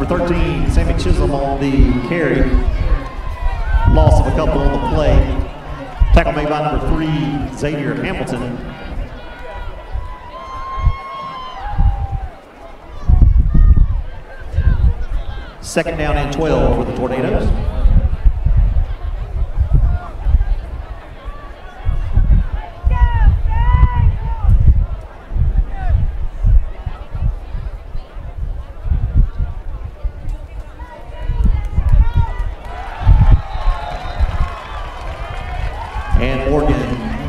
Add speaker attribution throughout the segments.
Speaker 1: Number 13, Sammy Chisholm on the carry. Loss of a couple on the play. Tackle made by number 3, Xavier Hamilton. Second down and 12 for the Tornadoes. And Morgan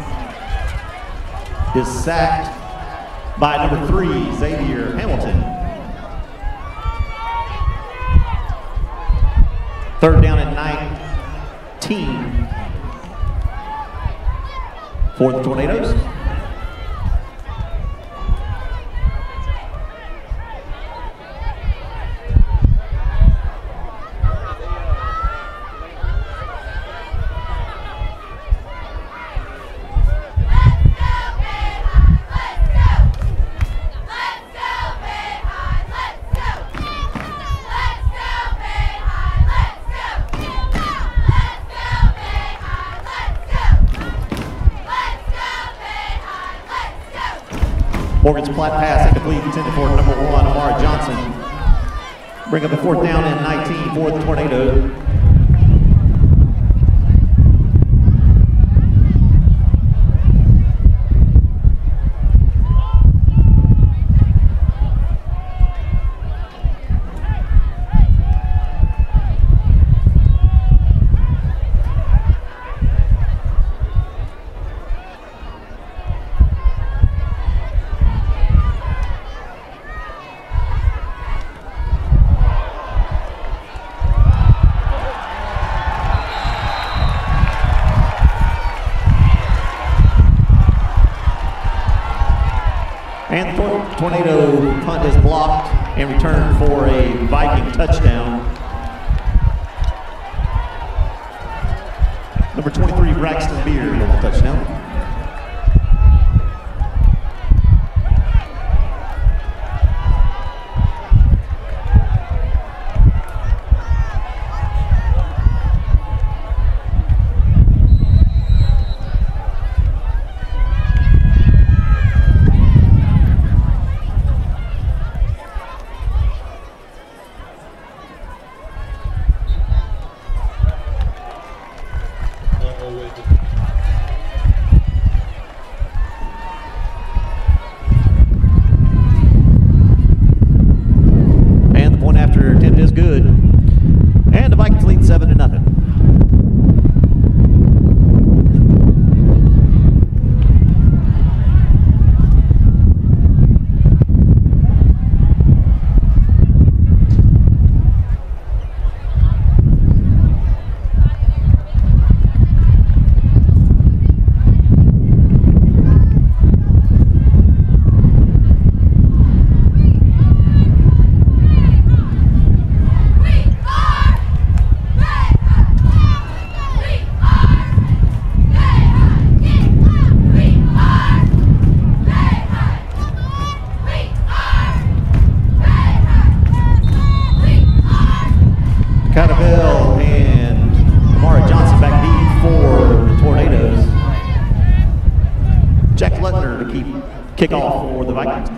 Speaker 1: is sacked by number 3, Xavier Hamilton. Third down and 19 for the Tornadoes. Morgan's flat pass incomplete, intended for number 1, Amari Johnson. Bring up the fourth down and 19 for the Tornadoes. And the Tornado punt is blocked and returned for a Viking touchdown. Number 23, Braxton Beard on the touchdown. Is good, and the Vikings lead 7-0. Cadabell and Amara Johnson back deep for the Tornadoes. Jack Lettner to keep kickoff for the Vikings.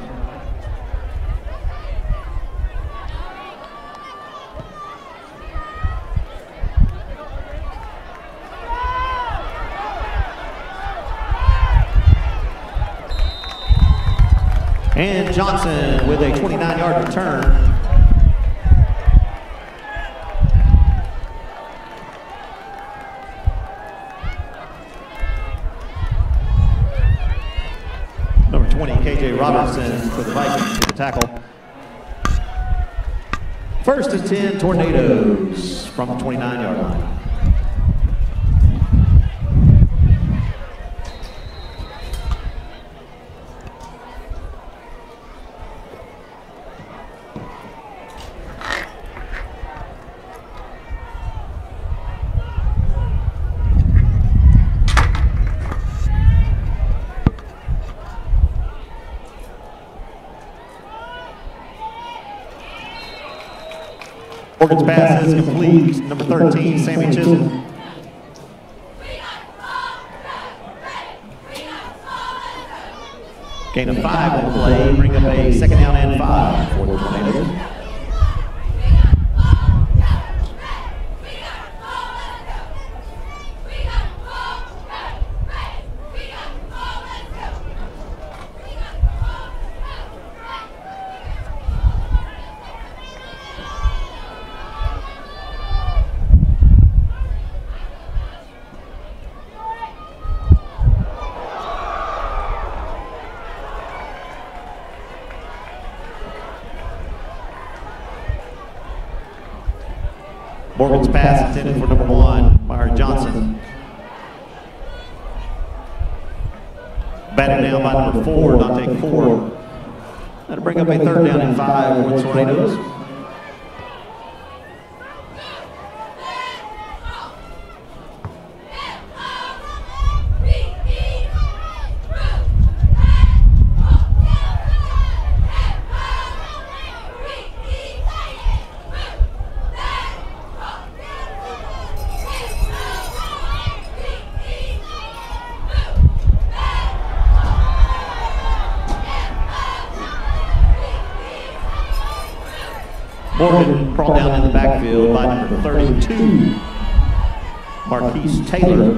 Speaker 1: And Johnson with a 29-yard return. Number 20, KJ Robertson for the Vikings to the tackle. First and 10, Tornadoes from the 29-yard line. Morgan's pass is complete. Number 13, Sammy Chisholm. Gain of 5 on the play, bring up a second down and 5 for the Tornadoes. Morgan's pass intended for number 1, Myron Johnson. Batted down by number 4, Dante Core. That'll bring up a third down and 5 for the Tornadoes. Morgan crawled down in the backfield by number 32, Marquise Taylor.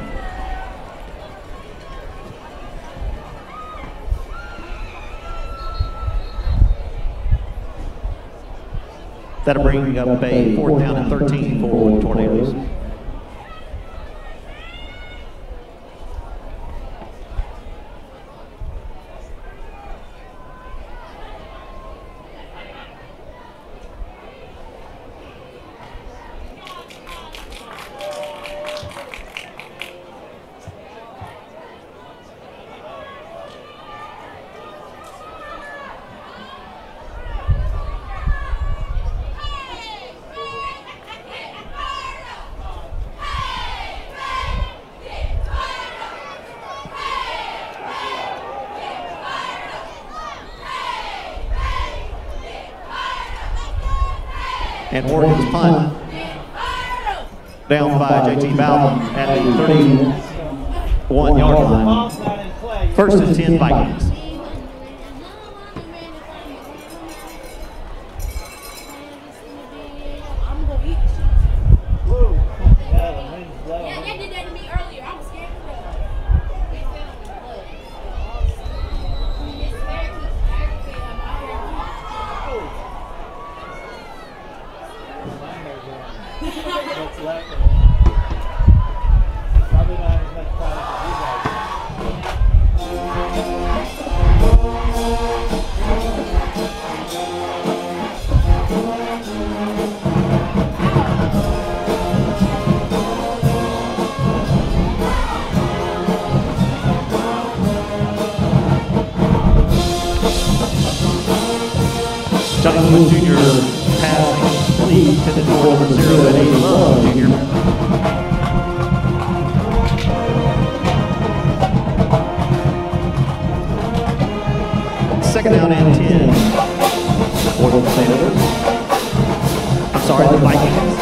Speaker 1: That'll bring up a fourth down and 13 for the Tornadoes. And Morgan's punt down by JT Bowden at the 31-yard line. First and 10 Vikings. Johnny Lewis Jr. passing complete, intended for number 0 and 8 Love Jr. Second down and 10 for the Tornadoes. I'm sorry, the Vikings.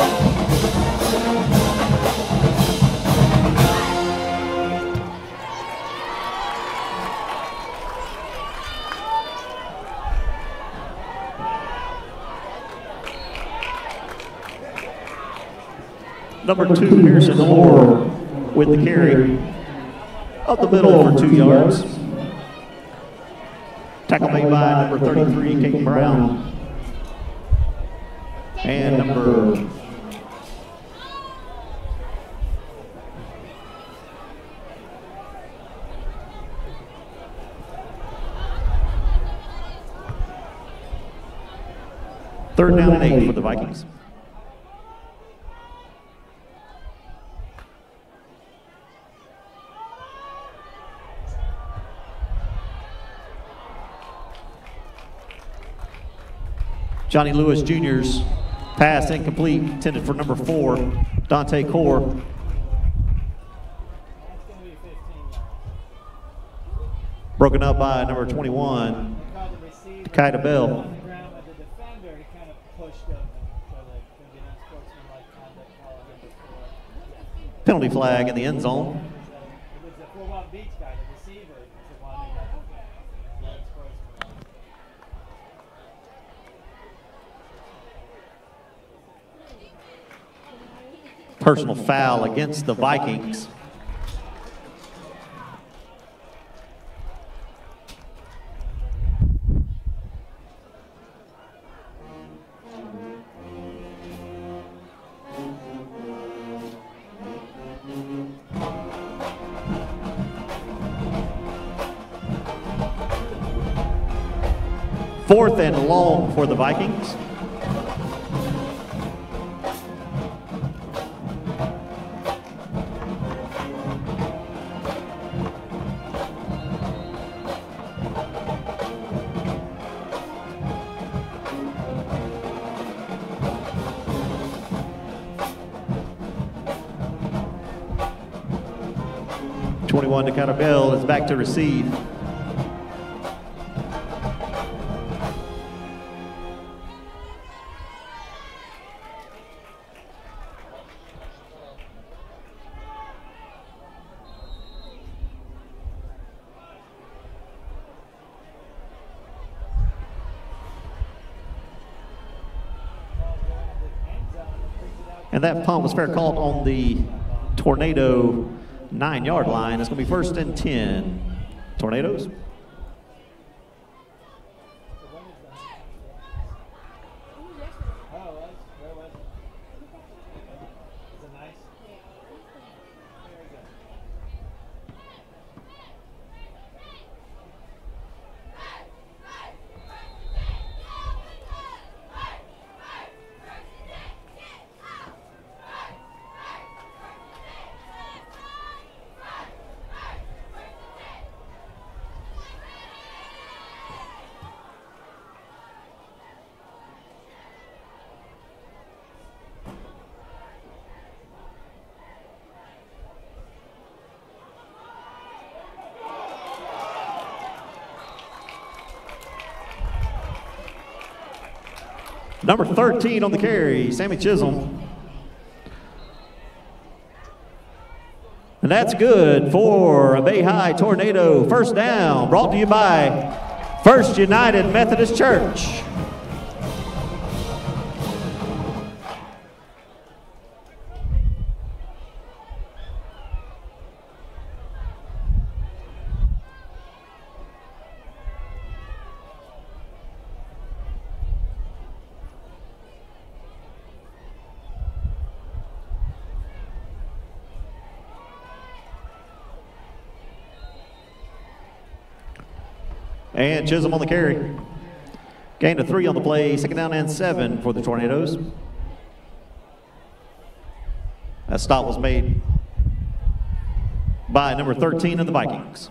Speaker 1: Number 2, Pearson Moore with the carry up the middle for 2 yards. Tackle made by number 33, Caden Brown. And number third down and 8 for the Vikings. Johnny Lewis Jr.'s pass incomplete, intended for number 4, Dante Core. Broken up by number 21, Kaida Bell. Penalty flag in the end zone.
Speaker 2: It was the Fort Walton Beach guy, the receiver. The one that got legs frozen.
Speaker 1: Personal foul against the Vikings. Fourth and long for the Vikings. Dakota Bell is back to receive. And that punt was fair caught on the Tornado 9-yard line. It's going to be 1st and 10. Tornadoes. Number 13 on the carry, Sammy Chisholm. And that's good for a Bay High Tornado first down, brought to you by First United Methodist Church. And Chisholm on the carry. Gain of 3 on the play, 2nd down and 7 for the Tornadoes. That stop was made by number 13 of the Vikings.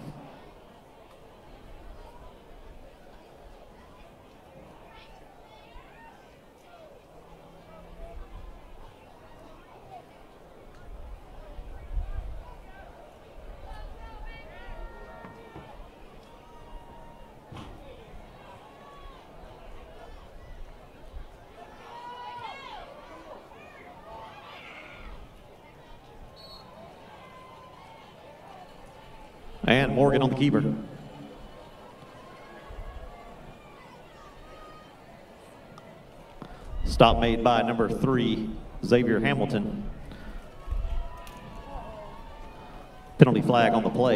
Speaker 1: And Morgan on the keeper. Stop made by number 3, Xavier Hamilton. Penalty flag on the play.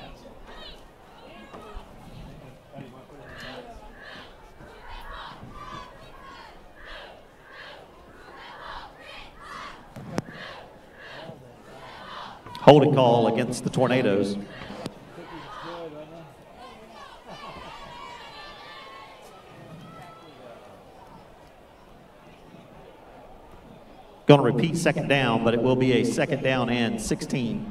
Speaker 1: Holding call against the Tornadoes. Going to repeat 2nd down, but it will be a 2nd down and 16.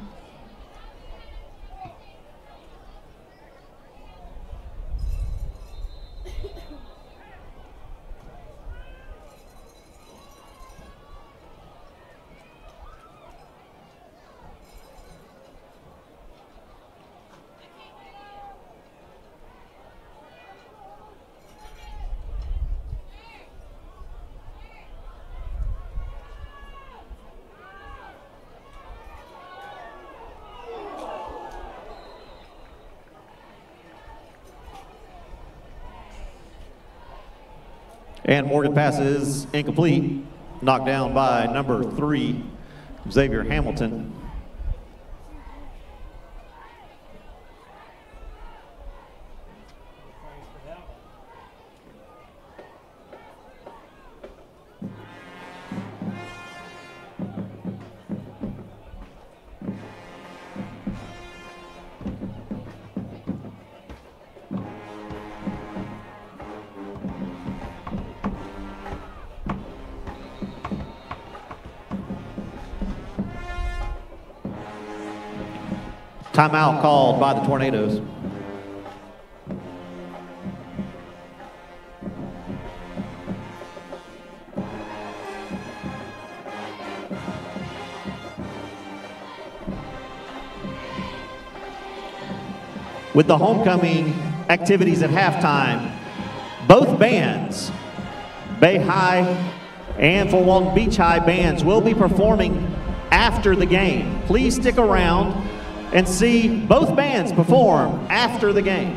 Speaker 1: And Morgan pass is incomplete, knocked down by number 3, Xavier Hamilton. Timeout called by the Tornadoes. With the homecoming activities at halftime, both bands, Bay High and Fort Walton Beach High bands, will be performing after the game. Please stick around and see both bands perform after the game.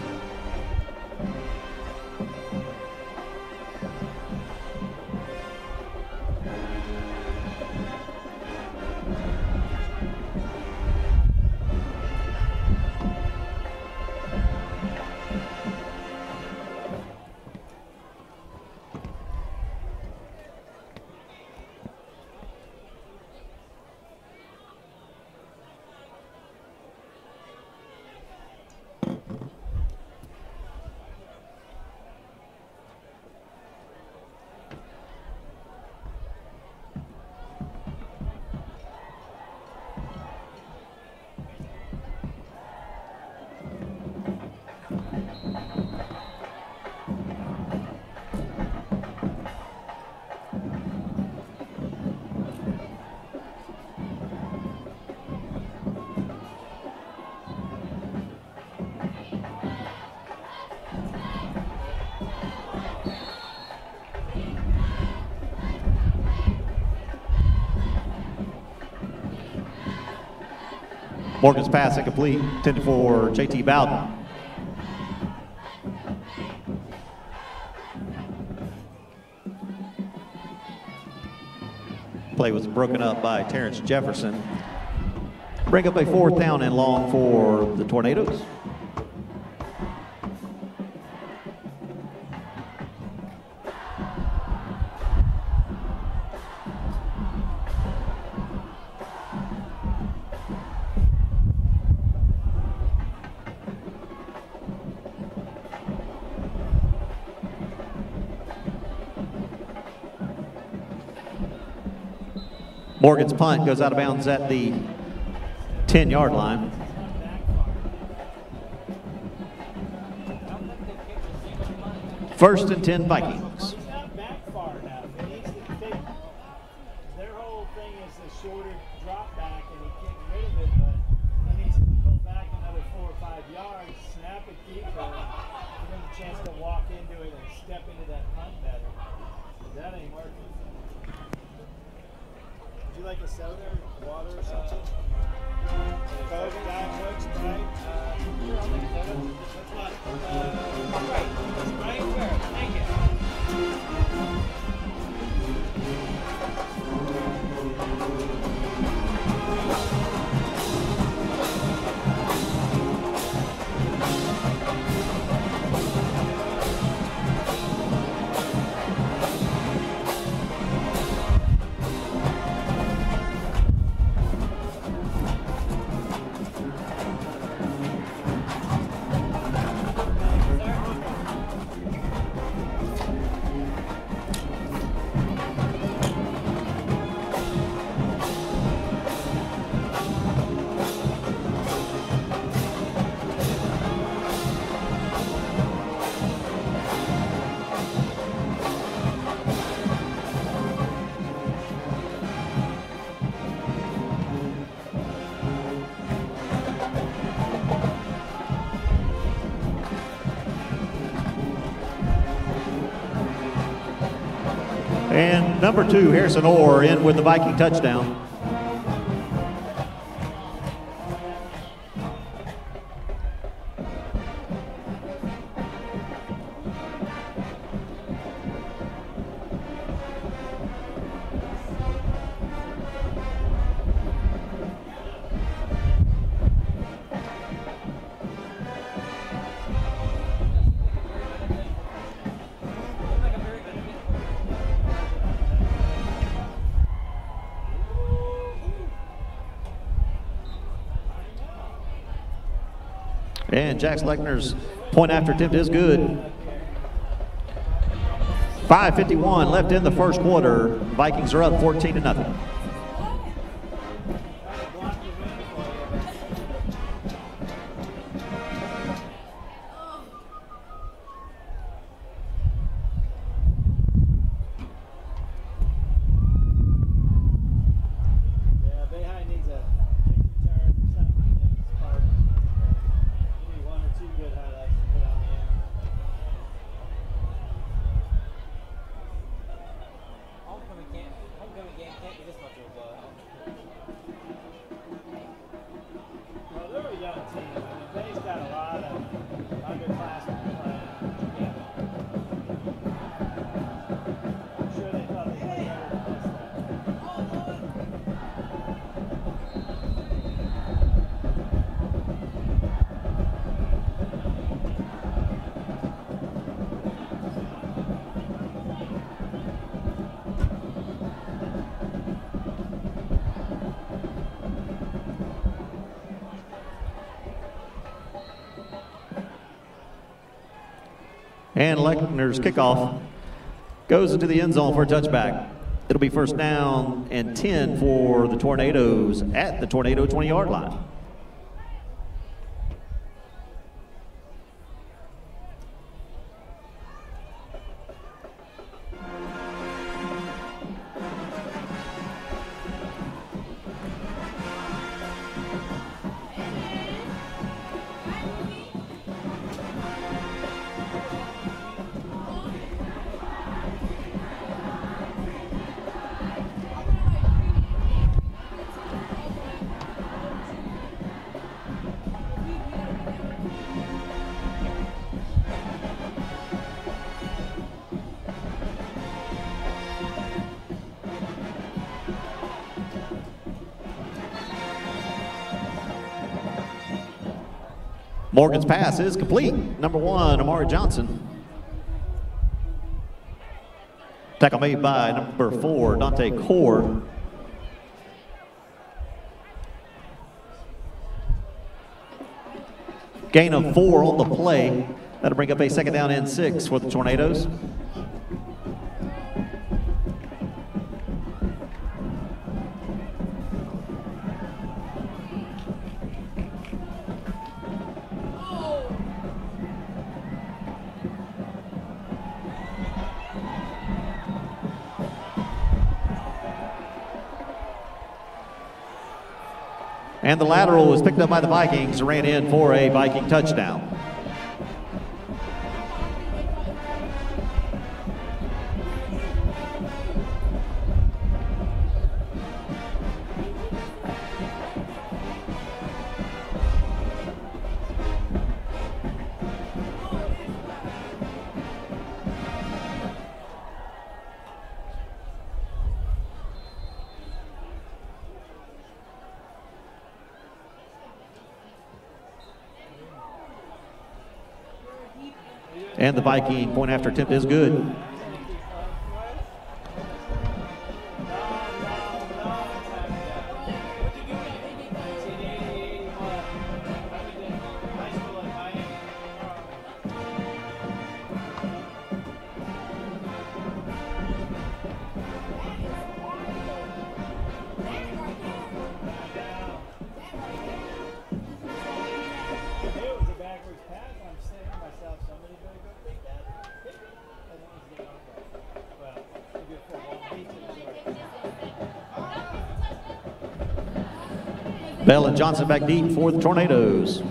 Speaker 1: Morgan's pass incomplete, intended for JT Bowden. Play was broken up by Terrence Jefferson. Bring up a 4th down and long for the Tornadoes. Morgan's punt goes out of bounds at the 10-yard line. First and 10 Vikings.
Speaker 2: He's not back far enough. He needs to take, their whole thing is the shorter drop back, and he can't get rid of it, but he needs to pull back another 4 or 5 yards, snap it deeper, give him a chance to walk into it and step into that punt better. That ain't working. Would you like a soda or water or something? Coke, Diet Coke, Sprite? Sure, I'll take a soda. What's what? Sprite. Sprite? Sure, thank you.
Speaker 1: And number 2, Harrison Orr, in with the Viking touchdown. Jax Lechner's point after attempt is good. 5:51 left in the first quarter. Vikings are up 14-0. And Lechner's kickoff goes into the end zone for a touchback. It'll be first down and 10 for the Tornadoes at the Tornado 20-yard line. Morgan's pass is complete. Number 1, Amari Johnson. Tackle made by number 4, Dante Core. Gain of 4 on the play. That'll bring up a second down and 6 for the Tornadoes. And the lateral was picked up by the Vikings, ran in for a Viking touchdown. And the Viking point after attempt is good. Bell and Johnson back deep for the Tornadoes.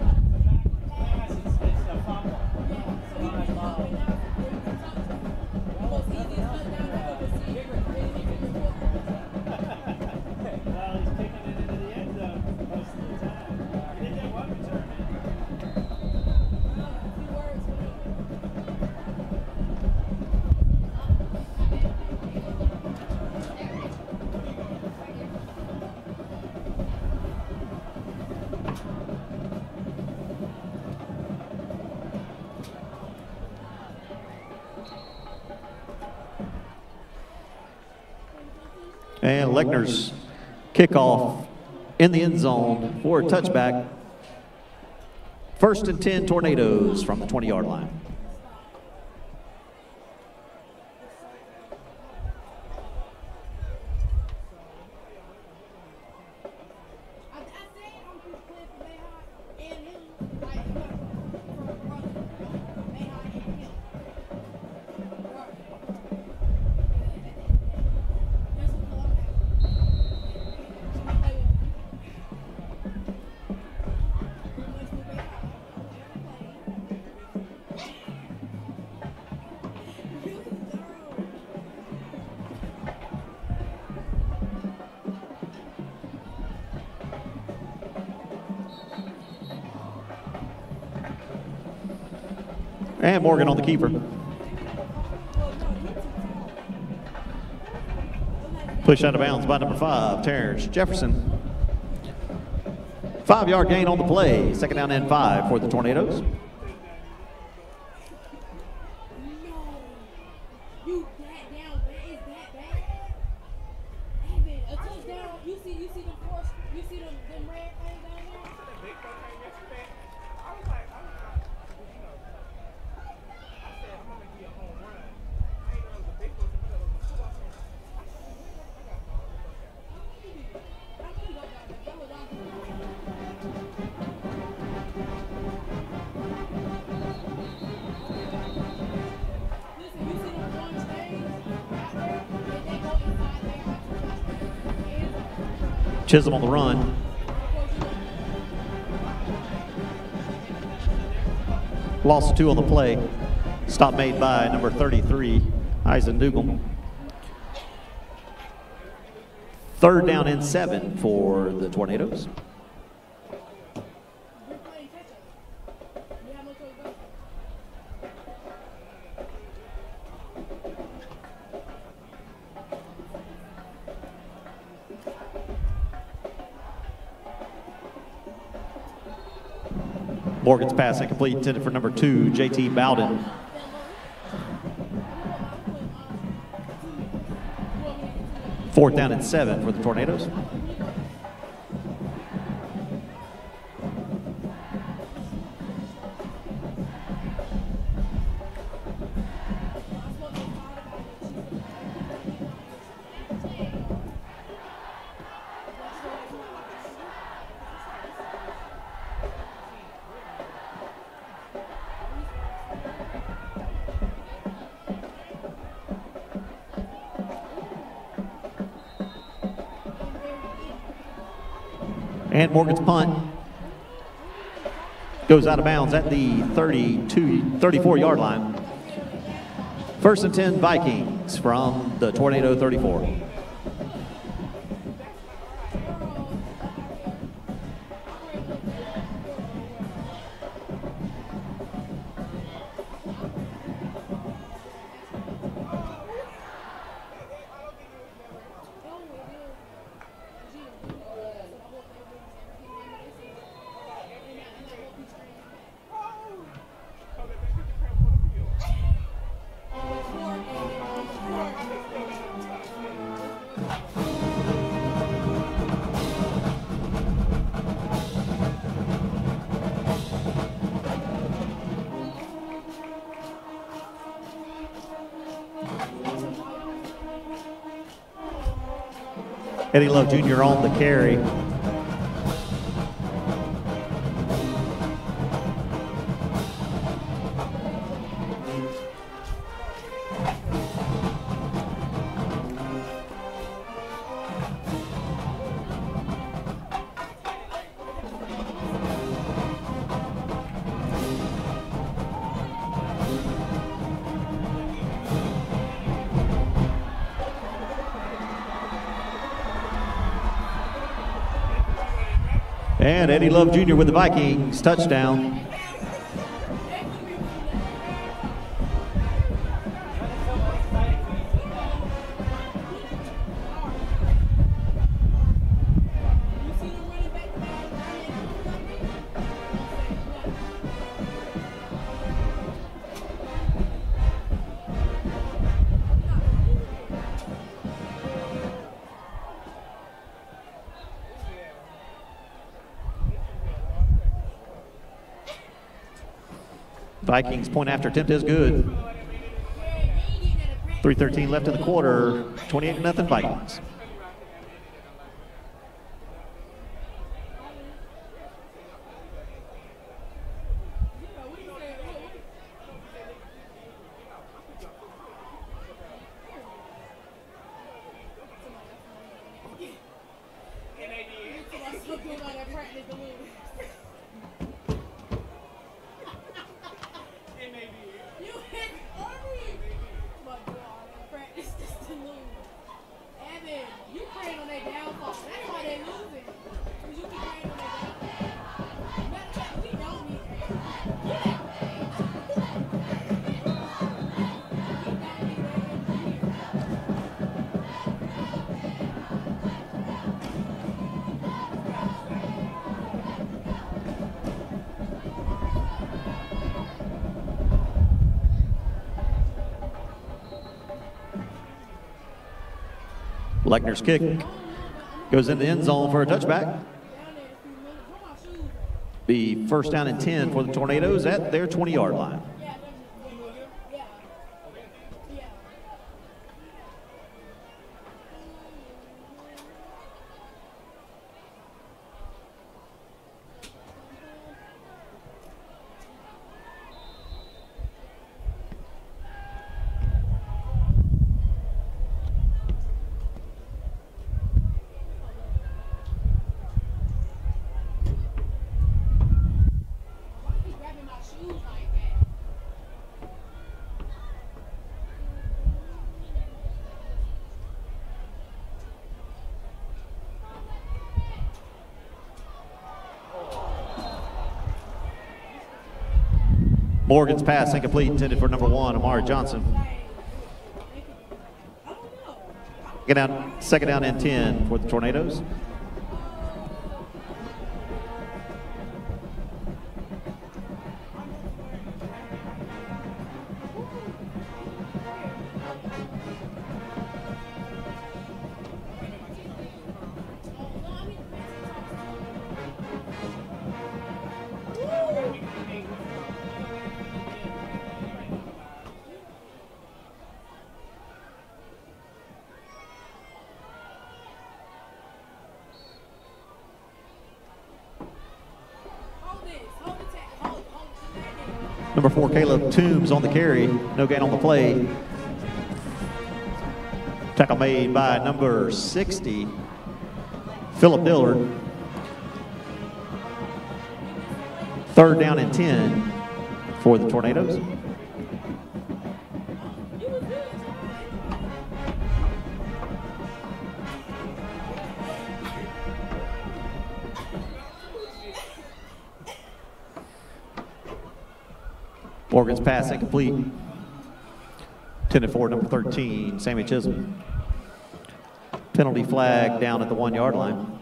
Speaker 1: And Lechner's kickoff in the end zone for a touchback. First and 10 Tornadoes from the 20-yard line. And Morgan on the keeper. Push out of bounds by number 5, Terrence Jefferson. 5-yard gain on the play. Second down and 5 for the Tornadoes. Chisholm on the run. Loss of 2 on the play. Stop made by number 33, Eisen Dougal. Third down and 7 for the Tornadoes. Morgan's pass incomplete, intended for number 2, JT Bowden. Fourth down and 7 for the Tornadoes. And Morgan's punt goes out of bounds at the 34-yard line. First and 10 Vikings from the Tornado 34. Eddie Love Jr. on the carry. And Eddie Love Jr. with the Vikings touchdown. Vikings point after attempt is good. 3:13 left in the quarter, 28-0 Vikings. Lechner's kick goes in the end zone for a touchback. Be first down and 10 for the Tornadoes at their 20-yard line. Morgan's pass incomplete, intended for number 1, Amari Johnson. Second down and 10 for the Tornadoes. Number 4, Caleb Toombs on the carry. No gain on the play. Tackle made by number 60, Phillip Dillard. Third down and 10 for the Tornadoes. Morgan's pass incomplete. Intended for number 13, Sammy Chisholm. Penalty flag down at the 1-yard line.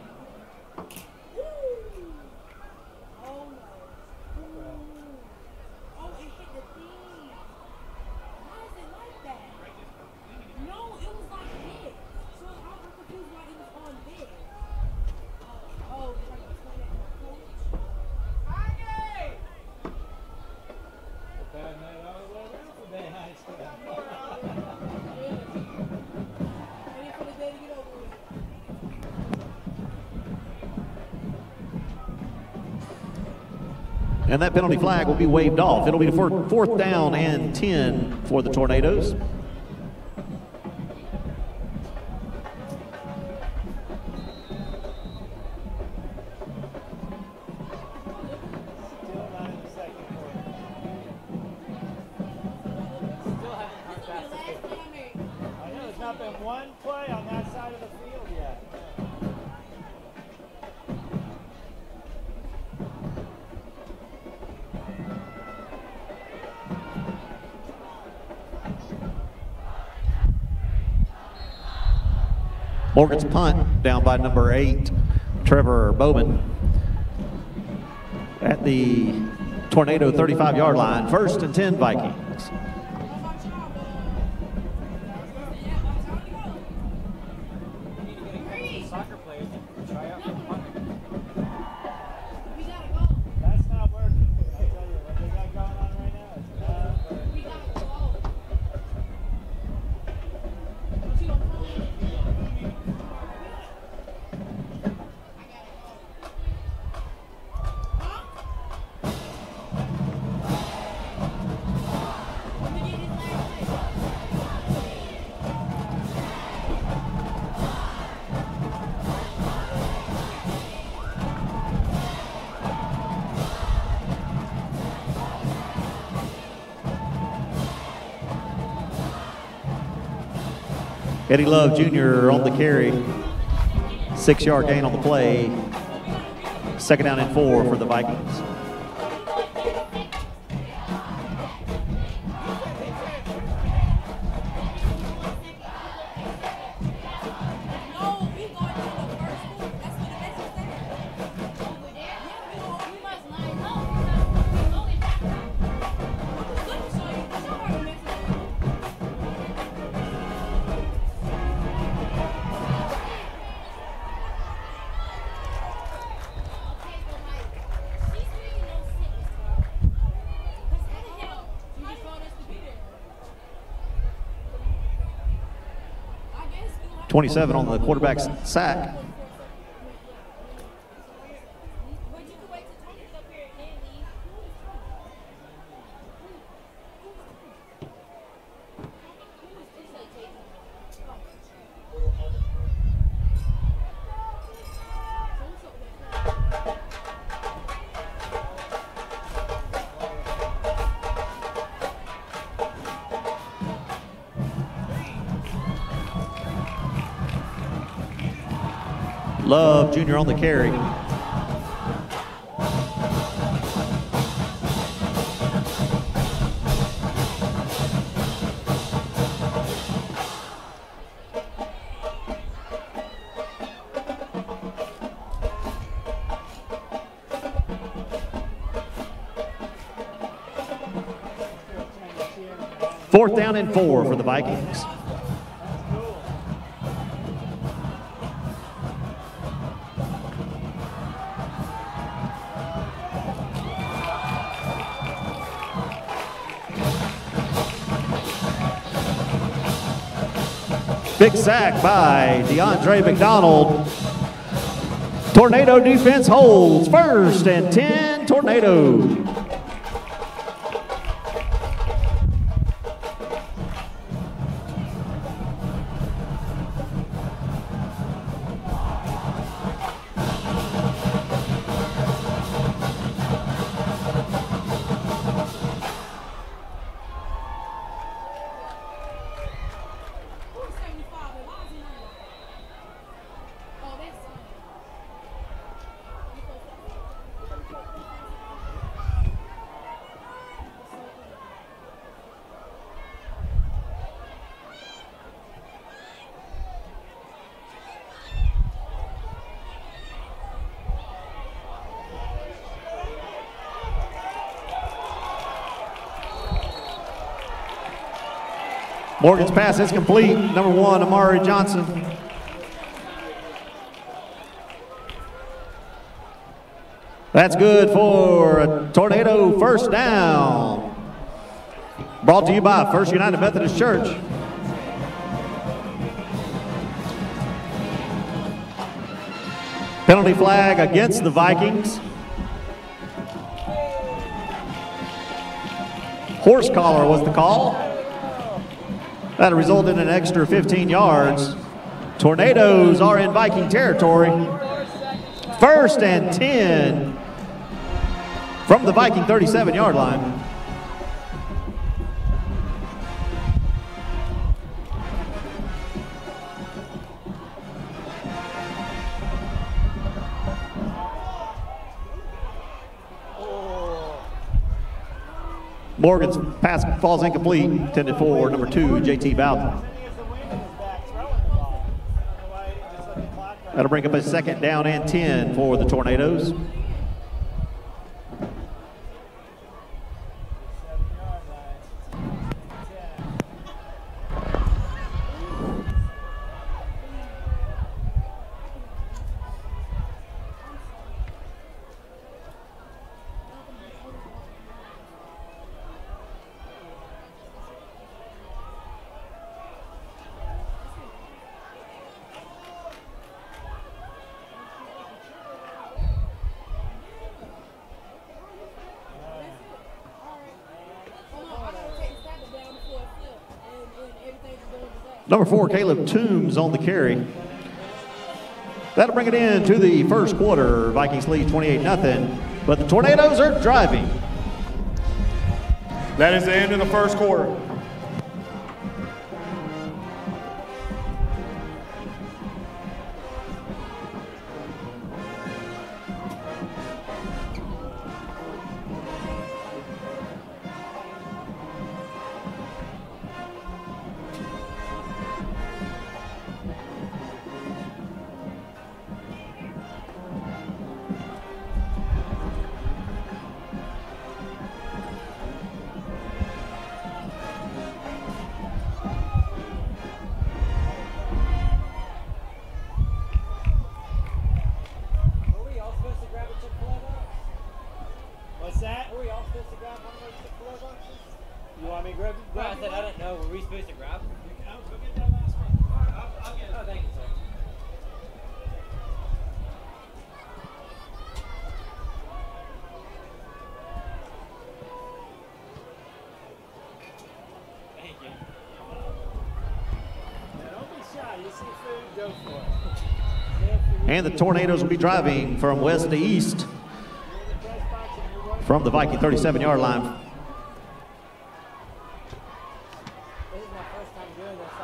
Speaker 1: And that penalty flag will be waved off. It'll be the fourth down and 10 for the Tornadoes. Morgan's punt down by number 8, Trevor Bowman, at the Tornado 35-yard line. 1st and 10 Vikings.
Speaker 2: That's not working. I tell you what they got going on right now.
Speaker 1: Eddie Love Jr. on the carry. 6-yard gain on the play. 2nd down and 4 for the Vikings. .27 on the quarterback's sack. Love Jr. on the carry. Fourth down and 4 for the Vikings. Big sack by DeAndre McDonald. Tornado defense holds. 1st and 10, Tornado. Morgan's pass is complete. Number 1, Amari Johnson. That's good for a Tornado first down. Brought to you by First United Methodist Church. Penalty flag against the Vikings. Horse collar was the call. That resulted in an extra 15 yards. Tornadoes are in Viking territory. 1st and 10 from the Viking 37-yard line. Morgan's pass falls incomplete, intended for number 2, JT Bowden. That'll bring up a 2nd down and 10 for the Tornadoes. Number 4, Caleb Toombs on the carry. That'll bring it in to the first quarter. Vikings lead 28-0, but the Tornadoes are driving.
Speaker 3: That is the end of the first quarter.
Speaker 2: you see food, go for it.
Speaker 1: And the Tornadoes will be driving from west to east from the Viking 37-yard line.
Speaker 2: This is my first time doing this.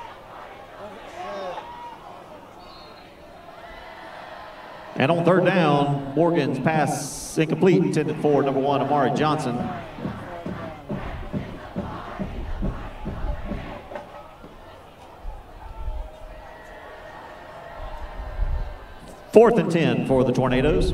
Speaker 1: And on third down, Morgan's pass incomplete, intended for number 1, Amari Johnson. Fourth and 10 for the Tornadoes.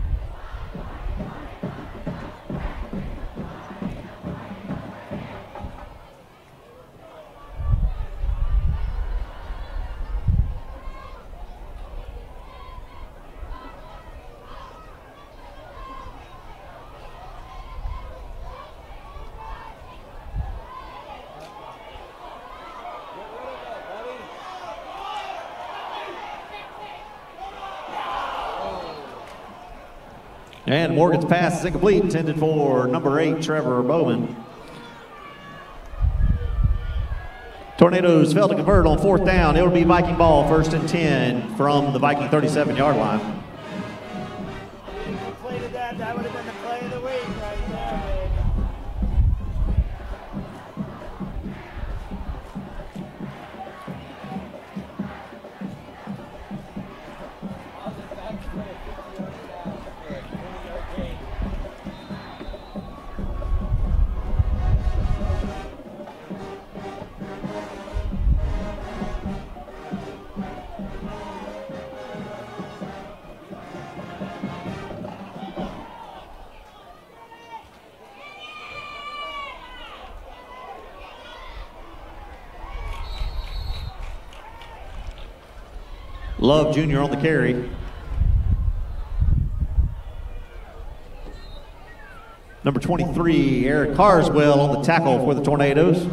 Speaker 1: And Morgan's pass is incomplete, intended for number 8, Trevor Bowman. Tornadoes failed to convert on fourth down. It will be Viking ball, first and 10 from the Viking 37-yard line.
Speaker 2: If you completed that, that would have been the play of the week right there, baby.
Speaker 1: Love Jr. on the carry. Number 23, Eric Carswell on the tackle for the Tornadoes.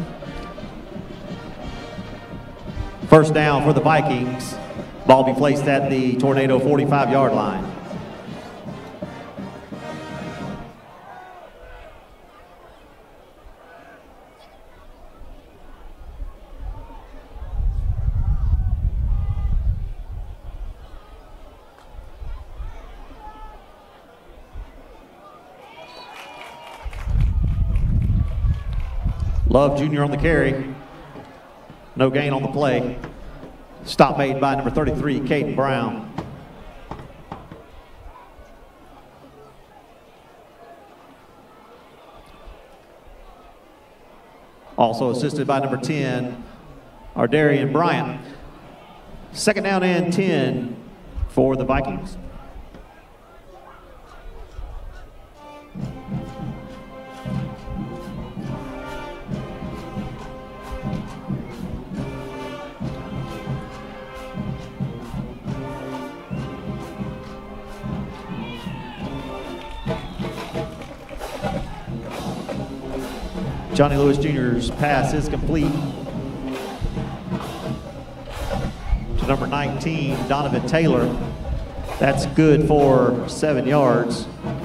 Speaker 1: First down for the Vikings. Ball be placed at the Tornado 45-yard line. Love Jr. on the carry. No gain on the play. Stop made by number 33, Caden Brown. Also assisted by number 10, Ardarian Bryant. Second down and 10 for the Vikings. Johnny Lewis Jr.'s pass is complete to number 19, Donovan Taylor. That's good for 7 yards.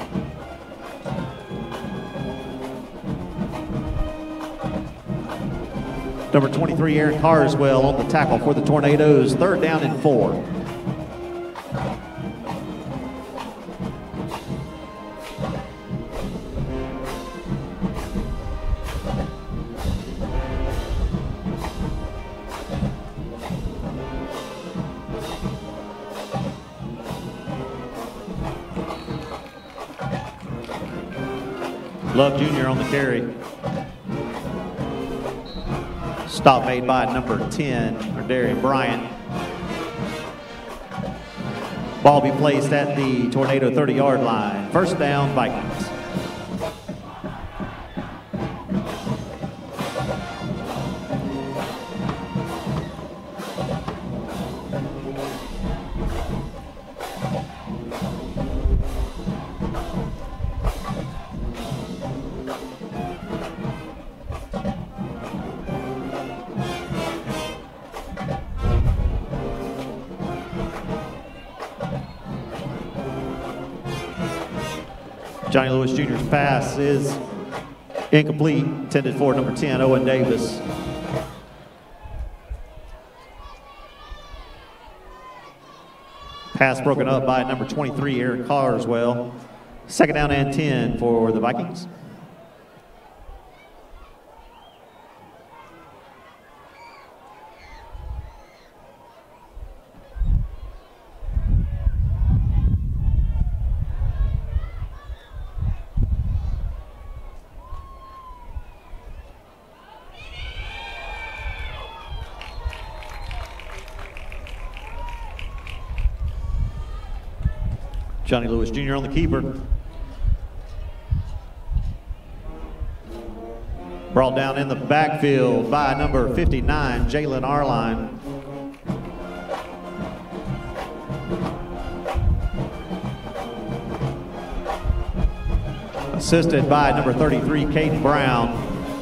Speaker 1: Number 23, Aaron Carswell on the tackle for the Tornadoes. Third down and 4. Love Jr. on the carry. Stop made by number 10, Ardarian Bryant. Ball be placed at the Tornado 30-yard line. First down, Vikings. Johnny Lewis Jr.'s pass is incomplete, intended for number 10, Owen Davis. Pass broken up by number 23, Eric Carswell. Second down and 10 for the Vikings. Johnny Lewis Jr. on the keeper. Brought down in the backfield by number 59, Jalen Arline. Assisted by number 33, Caden Brown.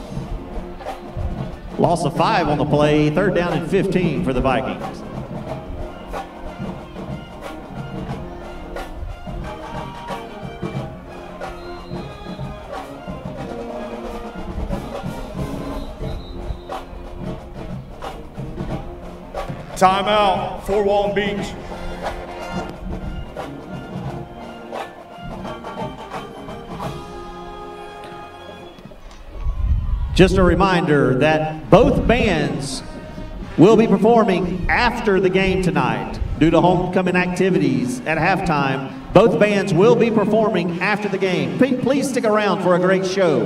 Speaker 1: Loss of 5 on the play, third down and 15 for the Vikings.
Speaker 3: Timeout for Walton Beach.
Speaker 1: Just a reminder that both bands will be performing after the game tonight. Due to homecoming activities at halftime, both bands will be performing after the game. Please stick around for a great show.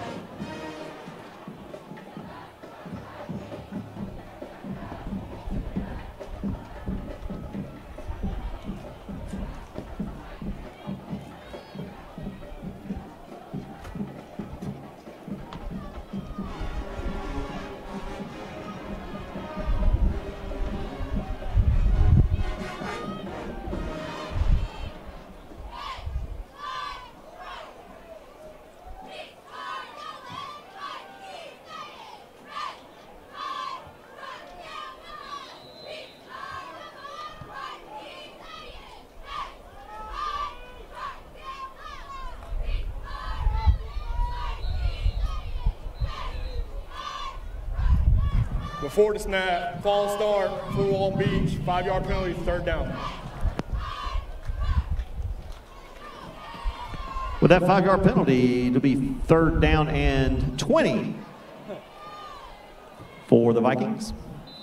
Speaker 3: Before the snap, false start for Walton Beach, 5-yard penalty, third down.
Speaker 1: With that 5-yard penalty, it'll be third down and 20 for the Vikings.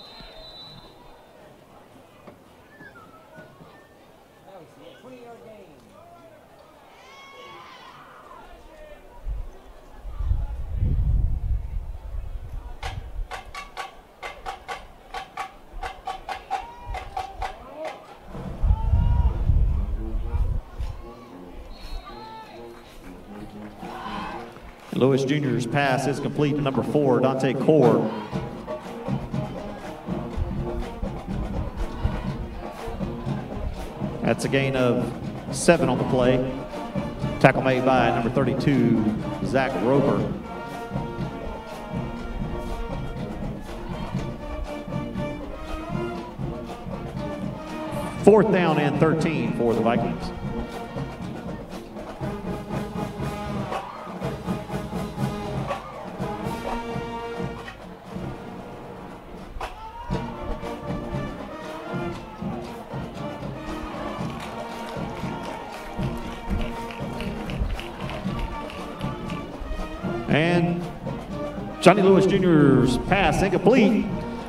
Speaker 1: Lewis Jr.'s pass is complete to number 4, Dante Core. That's a gain of 7 on the play. Tackle made by number 32, Zach Roper. Fourth down and 13 for the Vikings. And Johnny Lewis Jr.'s pass incomplete.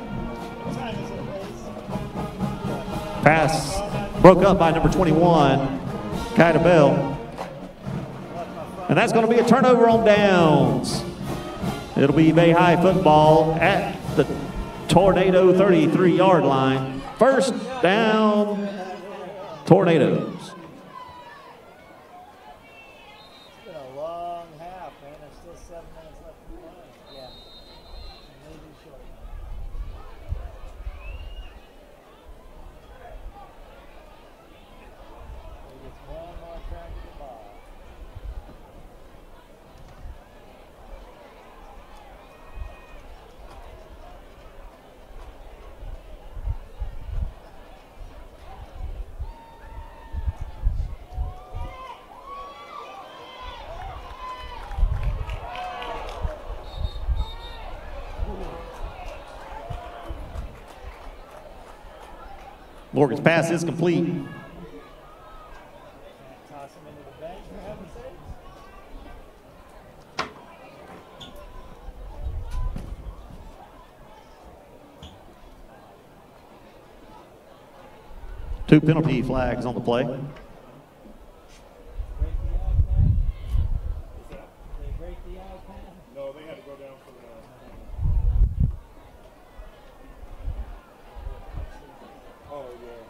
Speaker 1: Pass broke up by number 21, Kaida Bell. And that's going to be a turnover on downs. It'll be Bay High football at the Tornado 33-yard line. First down, Tornadoes. Morgan's pass is complete. 2 penalty flags on the play.
Speaker 2: Break the iPad? Did they break the iPad?
Speaker 3: No, they had to go down for the. Oh, yeah.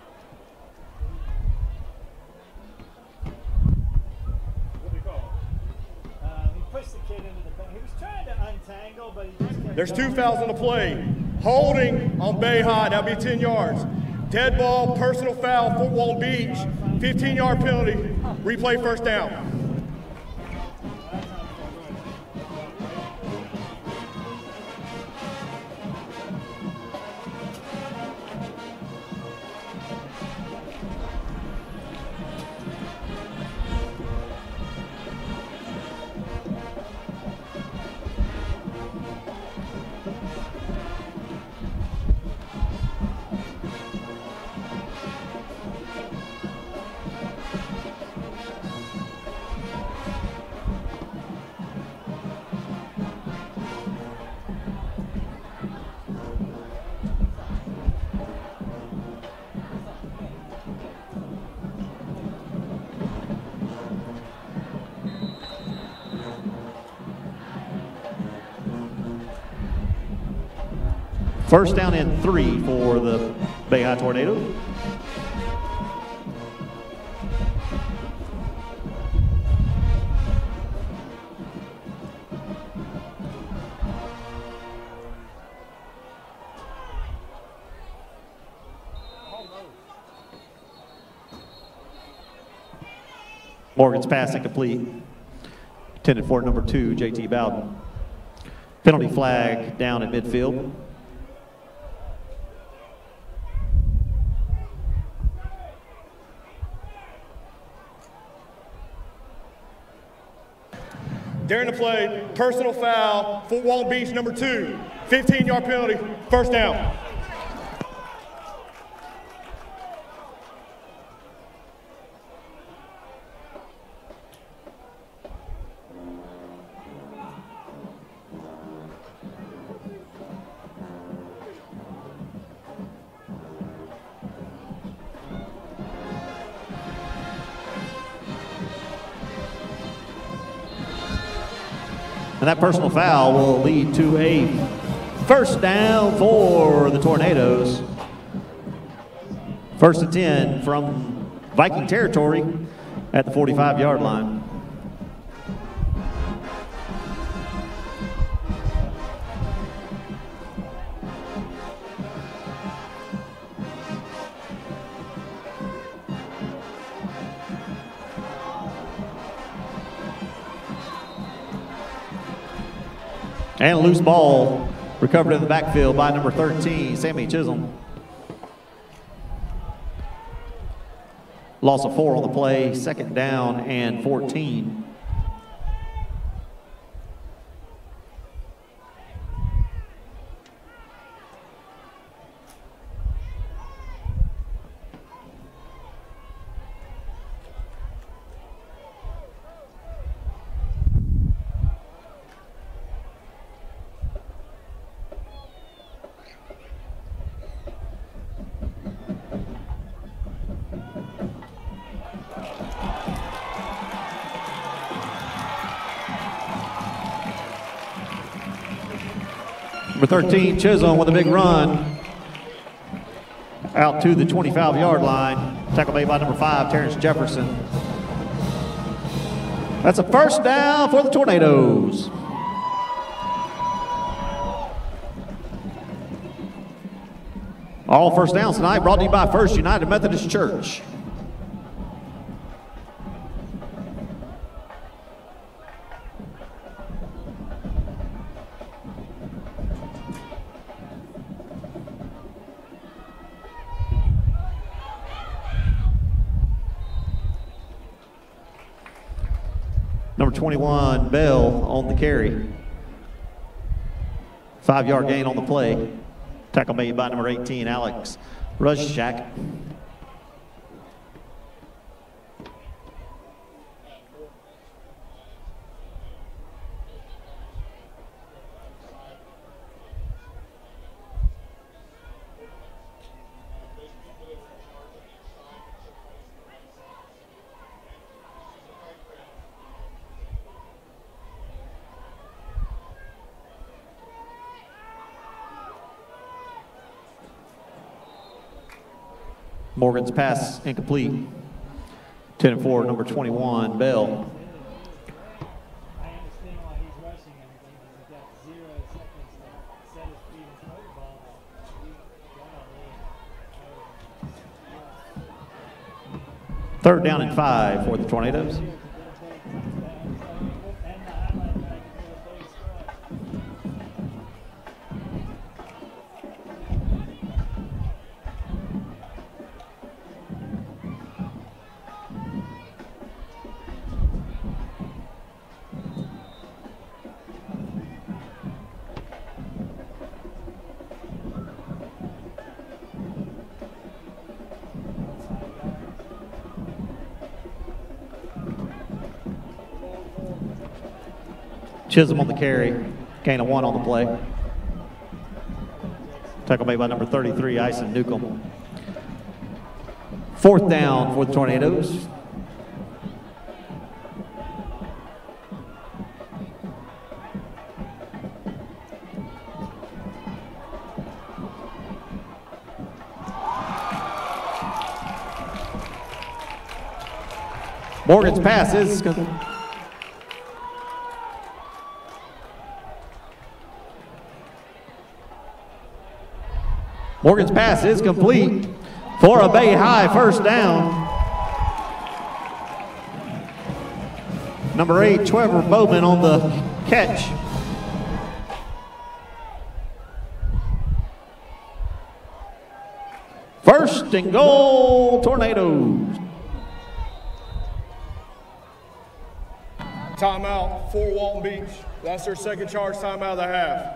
Speaker 3: What do they call it?
Speaker 2: He pushed the kid into the back. He was trying to untangle, but he just kept
Speaker 3: There's 2
Speaker 2: going.
Speaker 3: fouls on the play. Holding on Bay High, that'll be 10 yards. Dead ball, personal foul, Fort Walton Beach, 15-yard penalty, replay first down.
Speaker 1: First down and 3 for the Bay High Tornado. Morgan's pass incomplete. Intended for number 2, JT Bowden. Penalty flag down at midfield.
Speaker 3: During the play, personal foul, Fort Walton Beach, number 2, 15-yard penalty, first down.
Speaker 1: And that personal foul will lead to a first down for the Tornadoes. First and 10 from Viking territory at the 45-yard line. And a loose ball recovered in the backfield by number 13, Sammy Chisholm. Loss of 4 on the play, second down and 14. Number 13, Chisholm with a big run out to the 25-yard line. Tackle made by number 5, Terrence Jefferson. That's a first down for the Tornadoes. All first downs tonight brought to you by First United Methodist Church. Number 21, Bell on the carry. 5-yard gain on the play. Tackle made by number 18, Alex Rushak. Morgan's pass incomplete. 10-4, number 21, Bell.
Speaker 2: I understand why he's rushing everything because he's got 0 seconds to set his feet and throw the ball.
Speaker 1: Third down and 5 for the Tornadoes.
Speaker 2: And the highlight back into a big scrub.
Speaker 1: Chisholm on the carry. Gain of 1 on the play. Tackle made by number 33, Ison Newcomb. Fourth down for the Tornadoes. Morgan's pass is Morgan's pass is complete for a Bay High first down. Number 8, Trevor Bowman on the catch. First and goal, Tornadoes.
Speaker 3: Timeout for Walton Beach. That's their second charge timeout of the half.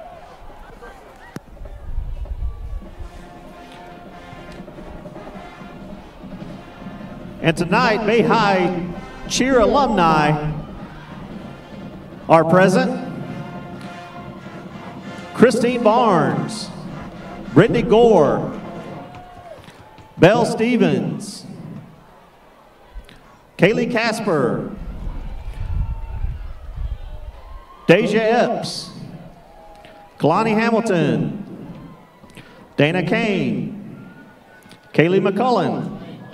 Speaker 1: And tonight, Bay High cheer alumni are present. Christine Barnes, Brittany Gore, Belle Stevens, Kaylee Casper, Deja Epps, Kalani Hamilton, Dana Kane, Kaylee McCullen,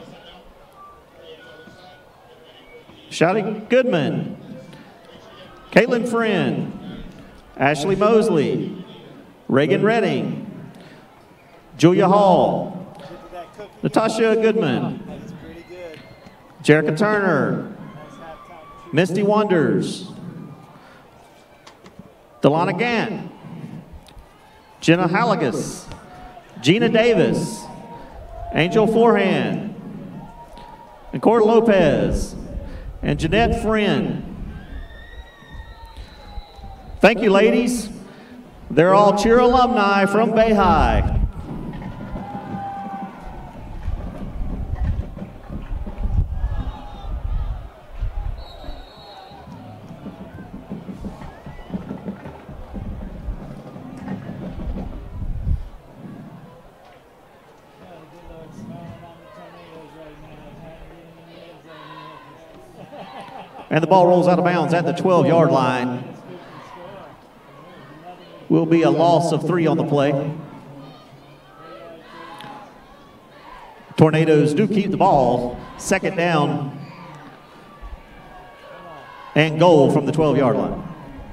Speaker 1: Shadi Goodman, Caitlin Friend, Ashley Mosley, Reagan Redding, Julia Hall, Natasha Goodman, Jerica Turner, Misty Wonders, Delana Gant, Jenna Halligus, Gina Davis, Angel Forehand, and Cora Lopez, and Jeanette Friend. Thank you, ladies. They're all cheer alumni from Bay High. And the ball rolls out of bounds at the 12-yard line. Will be a loss of 3 on the play. Tornadoes do keep the ball. Second down and goal from the 12-yard line.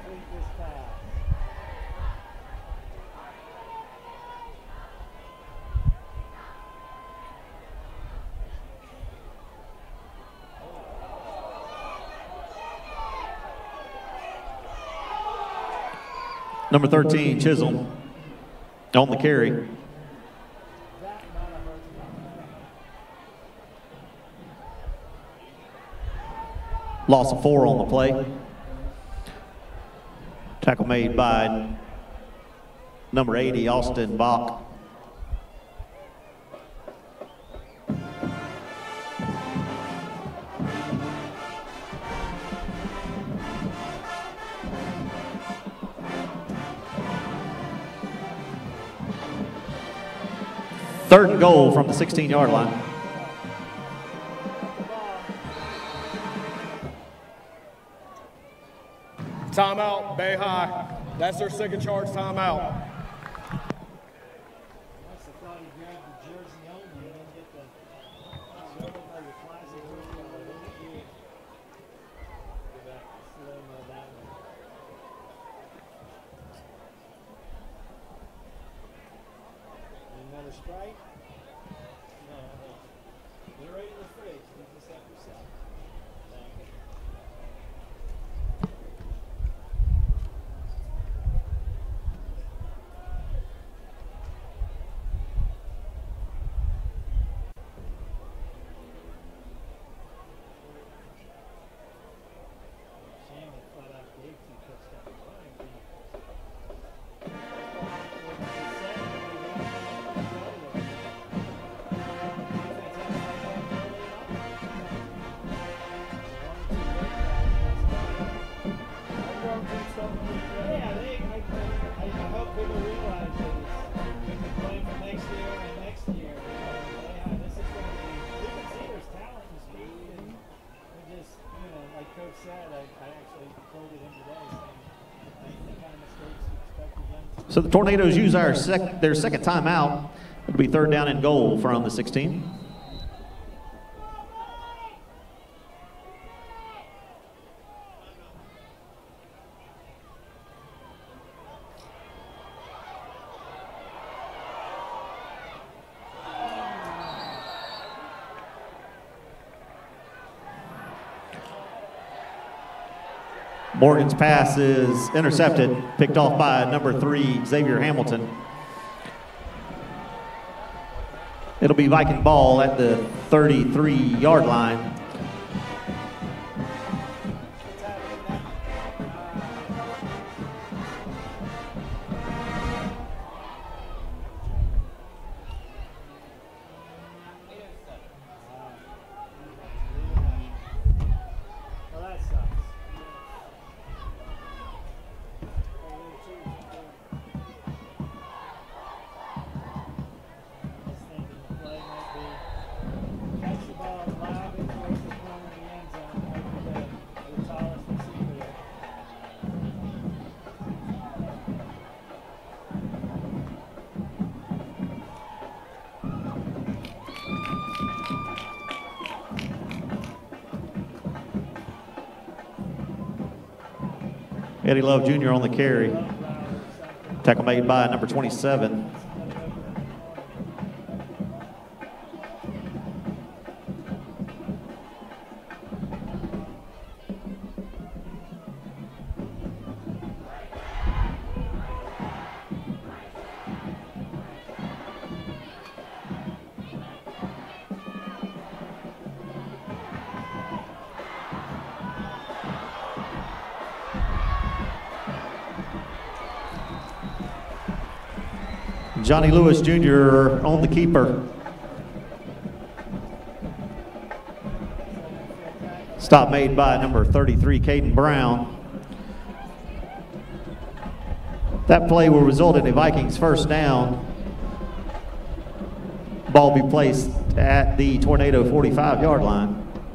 Speaker 1: Number 13, Chisholm, on the carry. Loss of 4 on the play. Tackle made by number 80, Austin Bach. Third and goal from the 16-yard line.
Speaker 3: Timeout, Bay High. That's their second charge timeout.
Speaker 2: Sprite? No. They're right in the fridge. You just have yourself. Thank you. Shame they flat out gave 2 touchdowns. I hope people realize that we've been playing for next year and next year. This is going to be, you can see there's talent and speed, and we just, like Coach said, I actually quoted him today saying, the kind of mistakes you expected them to.
Speaker 1: So the Tornadoes use their second timeout. It'll be 3rd down and goal from the 16. Morgan's pass is intercepted, picked off by number 3, Xavier Hamilton. It'll be Viking ball at the 33-yard line. Eddie Love Jr. on the carry. Tackle made by number 27. Johnny Lewis Jr. on the keeper. Stop made by number 33, Caden Brown. That play will result in a Vikings first down. Ball be placed at the Tornado 45-yard line.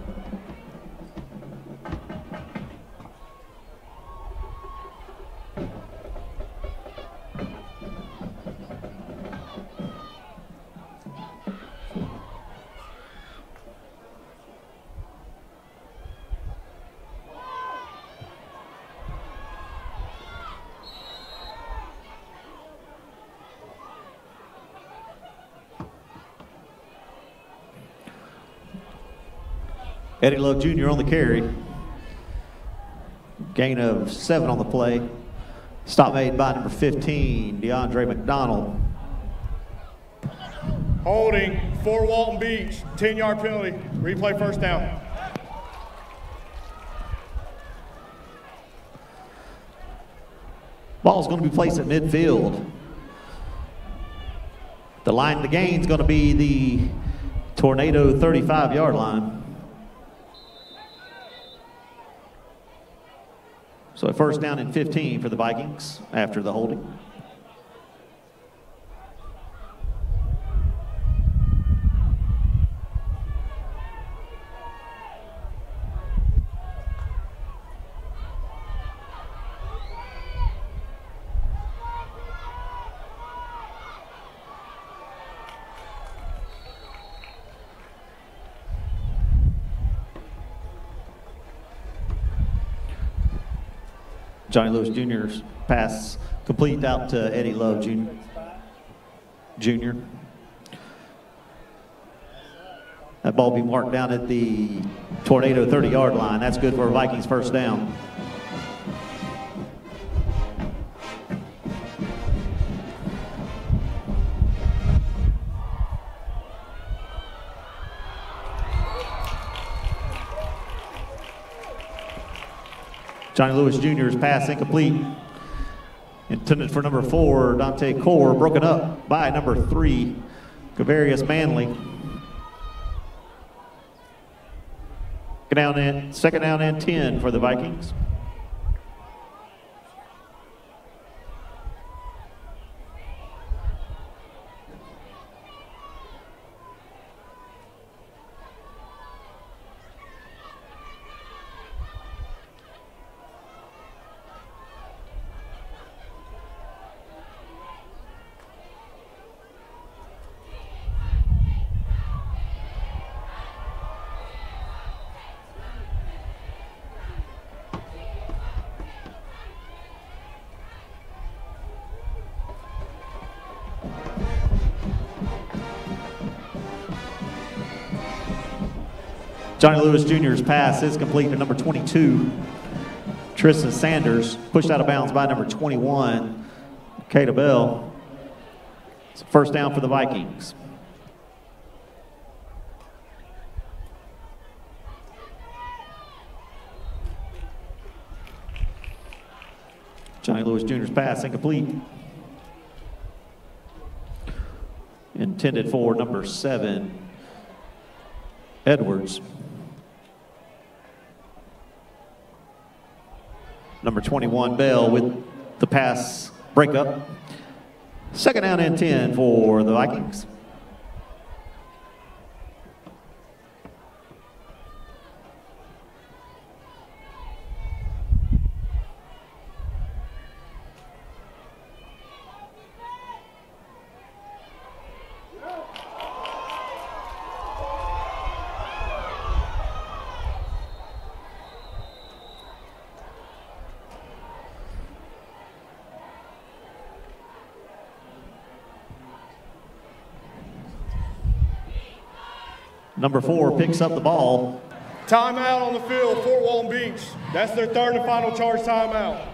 Speaker 1: Eddie Love Jr. on the carry. Gain of 7 on the play. Stop made by number 15, DeAndre McDonald.
Speaker 3: Holding for Walton Beach, 10-yard penalty, replay first down.
Speaker 1: Ball's going to be placed at midfield. The line to gain is going to be the Tornado 35-yard line. So a first down and 15 for the Vikings after the holding. Johnny Lewis Jr.'s pass complete out to Eddie Love Jr. That ball will be marked down at the Tornado 30-yard line. That's good for a Vikings first down. Johnny Lewis Jr.'s pass incomplete. Intended for number 4, Dante Core, broken up by number 3, Kavarius Manley. Second down and 10 for the Vikings. Johnny Lewis Jr.'s pass is complete to number 22, Tristan Sanders, pushed out of bounds by number 21, Kata Bell. It's a first down for the Vikings. Johnny Lewis Jr.'s pass incomplete. Intended for number 7, Edwards. Number 21, Bell, with the pass breakup. Second down and 10 for the Vikings. Number 4 picks up the ball.
Speaker 3: Timeout on the field, Fort Walton Beach. That's their third and final charge timeout.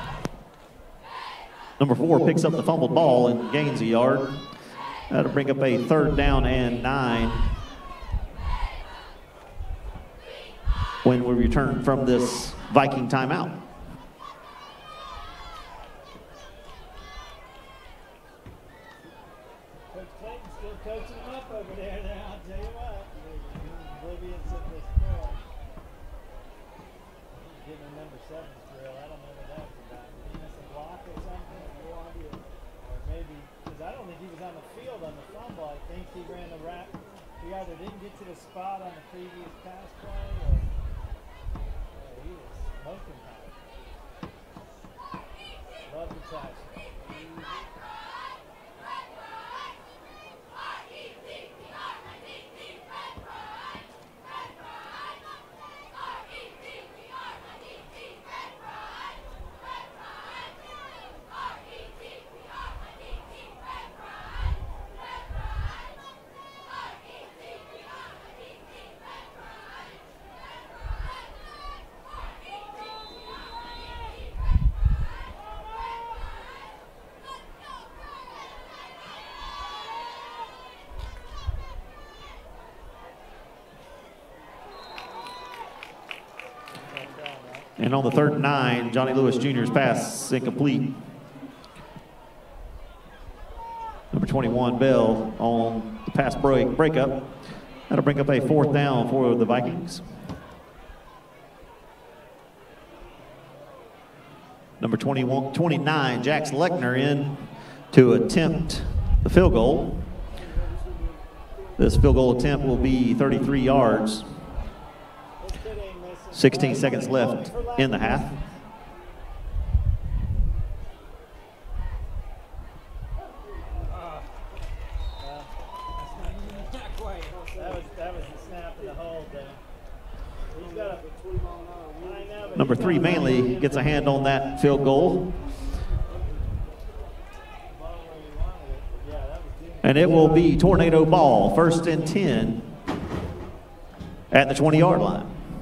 Speaker 1: Number 4 picks up the fumbled ball and gains a yard. That'll bring up a third down and 9 when we return from this Viking timeout.
Speaker 2: Coach Clayton's still coaching them up over there now, I'll tell you what. Oblivious of this score. Getting a number 7's drill. I don't know what that was about. Did he miss a block or something? No idea. Or maybe, because I don't think he was on the field on the fumble. I think he ran the wrap. He either didn't get to the spot on the previous pass play or he was smoking hot. Love the tackle.
Speaker 1: And on the 3rd and 9, Johnny Lewis Jr.'s pass is incomplete. Number 21, Bell, on the pass breakup. That'll bring up a 4th down for the Vikings. Number 29, Jax Lechner, in to attempt the field goal. This field goal attempt will be 33 yards. 16 seconds left in the half.
Speaker 2: That was the snap of the hold there. He's got a
Speaker 1: Number 3, Manley, gets a hand on that field goal. And it will be Tornado ball, 1st and 10 at the 20-yard line.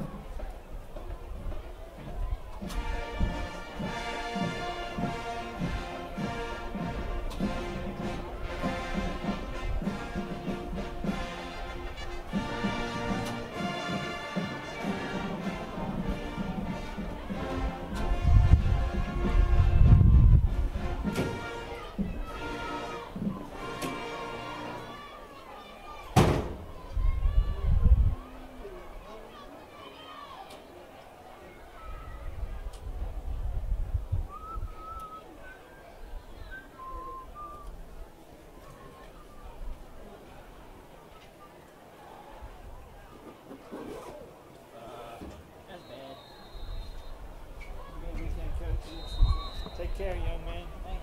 Speaker 2: Take care, young man. Thank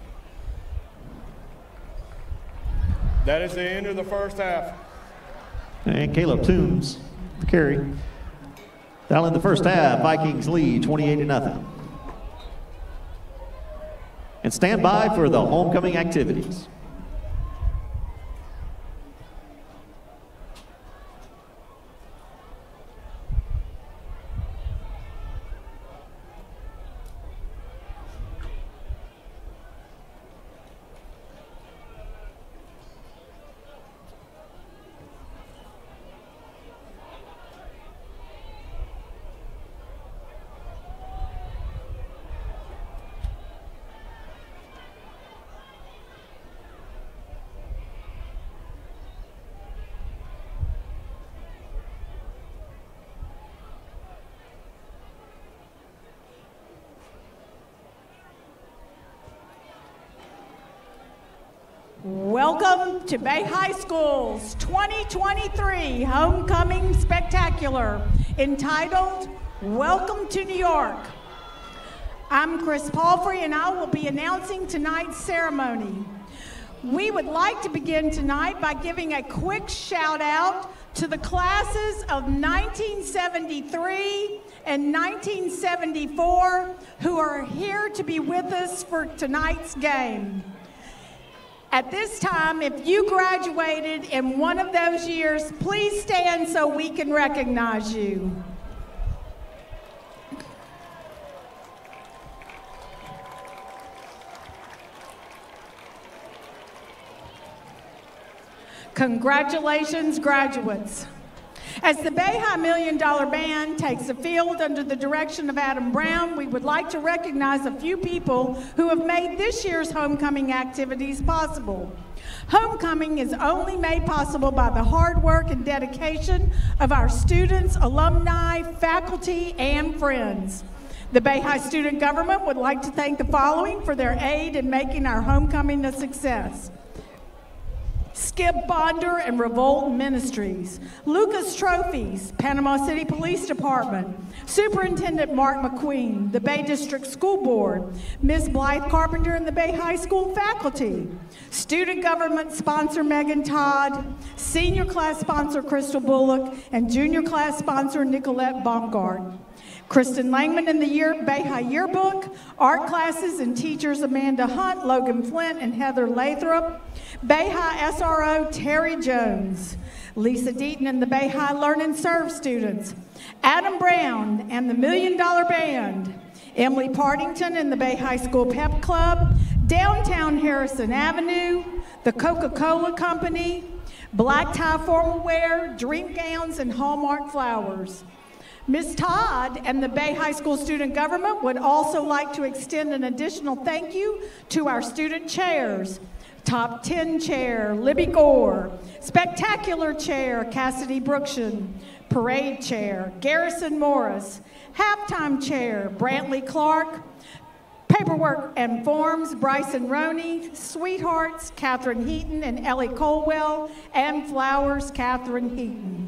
Speaker 2: you.
Speaker 3: That is the end of the first half.
Speaker 1: And Caleb Toombs, the carry. Down in the first half, Vikings lead 28-0. And stand by for the homecoming activities.
Speaker 4: Welcome to Bay High School's 2023 Homecoming Spectacular, entitled Welcome to New York. I'm Chris Palfrey, and I will be announcing tonight's ceremony. We would like to begin tonight by giving a quick shout out to the classes of 1973 and 1974 who are here to be with us for tonight's game. At this time, if you graduated in one of those years, please stand so we can recognize you. Congratulations, graduates. As the Bay High $1 Million Band takes the field under the direction of Adam Brown, we would like to recognize a few people who have made this year's homecoming activities possible. Homecoming is only made possible by the hard work and dedication of our students, alumni, faculty, and friends. The Bay High student government would like to thank the following for their aid in making our homecoming a success: Skip Bonder and Revolt Ministries, Lucas Trophies, Panama City Police Department, Superintendent Mark McQueen, the Bay District School Board, Ms. Blythe Carpenter and the Bay High School faculty, student government sponsor Megan Todd, senior class sponsor Crystal Bullock, and junior class sponsor Nicolette Baumgart. Kristen Langman in the Bay High Yearbook, art classes and teachers Amanda Hunt, Logan Flint, and Heather Lathrop. Bay High SRO Terry Jones. Lisa Deaton and the Bay High Learn and Serve students. Adam Brown and the $1 Million Band. Emily Partington and the Bay High School Pep Club. Downtown Harrison Avenue. The Coca-Cola Company. Black Tie Formal Wear, Drink Gowns, and Hallmark Flowers. Ms. Todd and the Bay High School student government would also like to extend an additional thank you to our student chairs. Top 10 chair, Libby Gore. Spectacular chair, Cassidy Brookshin. Parade chair, Garrison Morris. Halftime chair, Brantley Clark. Paperwork and forms, Bryson Roney. Sweethearts, Catherine Heaton and Ellie Colwell. And flowers, Catherine Heaton.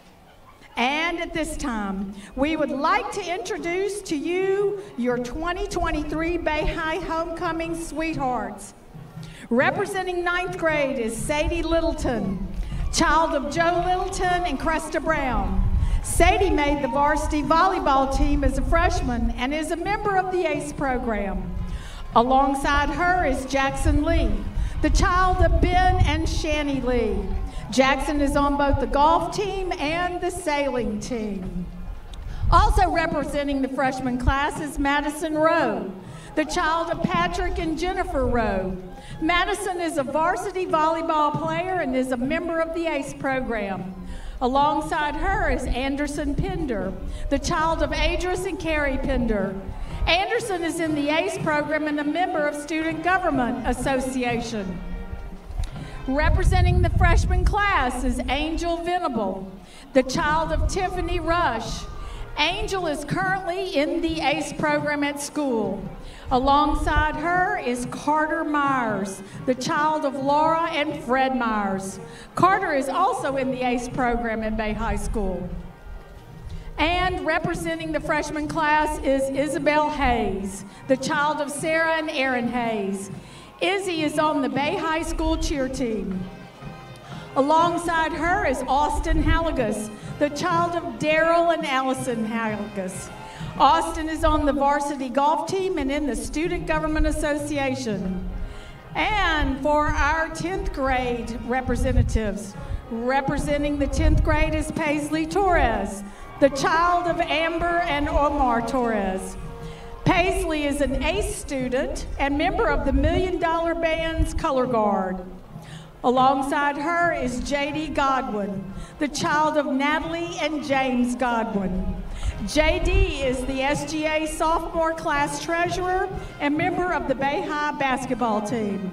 Speaker 4: And at this time, we would like to introduce to you your 2023 Bay High Homecoming Sweethearts. Representing 9th grade is Sadie Littleton, child of Joe Littleton and Cresta Brown. Sadie made the varsity volleyball team as a freshman and is a member of the ACE program. Alongside her is Jackson Lee, the child of Ben and Shani Lee. Jackson is on both the golf team and the sailing team. Also representing the freshman class is Madison Rowe, the child of Patrick and Jennifer Rowe. Madison is a varsity volleyball player and is a member of the ACE program. Alongside her is Anderson Pender, the child of Adris and Carrie Pender. Anderson is in the ACE program and a member of Student Government Association. Representing the freshman class is Angel Venable, the child of Tiffany Rush. Angel is currently in the ACE program at school. Alongside her is Carter Myers, the child of Laura and Fred Myers. Carter is also in the ACE program at Bay High School. And representing the freshman class is Isabel Hayes, the child of Sarah and Aaron Hayes. Izzy is on the Bay High School cheer team. Alongside her is Austin Halligus, the child of Daryl and Allison Halligus. Austin is on the varsity golf team and in the Student Government Association. And for our 10th grade representatives, representing the 10th grade is Paisley Torres, the child of Amber and Omar Torres. Paisley is an ACE student and member of the $1 Million Band's Color Guard. Alongside her is JD Godwin, the child of Natalie and James Godwin. JD is the SGA sophomore class treasurer and member of the Bay High basketball team.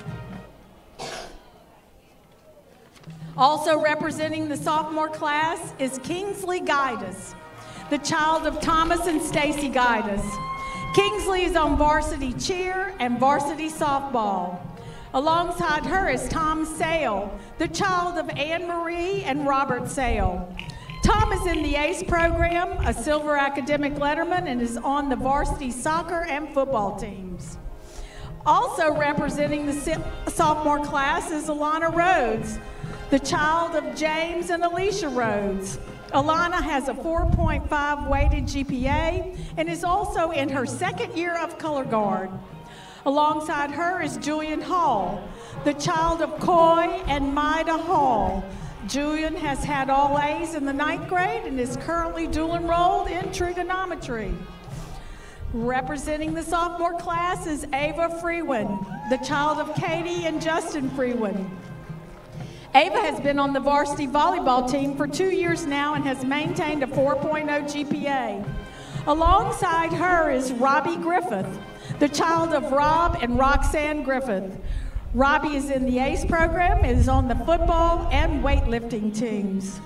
Speaker 4: Also representing the sophomore class is Kingsley Guidus, the child of Thomas and Stacy Guidus. Kingsley is on varsity cheer and varsity softball. Alongside her is Tom Sale, the child of Anne Marie and Robert Sale. Tom is in the ACE program, a silver academic letterman, and is on the varsity soccer and football teams. Also representing the sophomore class is Alana Rhodes, the child of James and Alicia Rhodes. Alana has a 4.5 weighted GPA and is also in her second year of color guard. Alongside her is Julian Hall, the child of Coy and Maida Hall. Julian has had all A's in the 9th grade and is currently dual enrolled in trigonometry. Representing the sophomore class is Ava Freeman, the child of Katie and Justin Freeman. Ava has been on the varsity volleyball team for 2 years now and has maintained a 4.0 GPA. Alongside her is Robbie Griffith, the child of Rob and Roxanne Griffith. Robbie is in the ACE program and is on the football and weightlifting teams.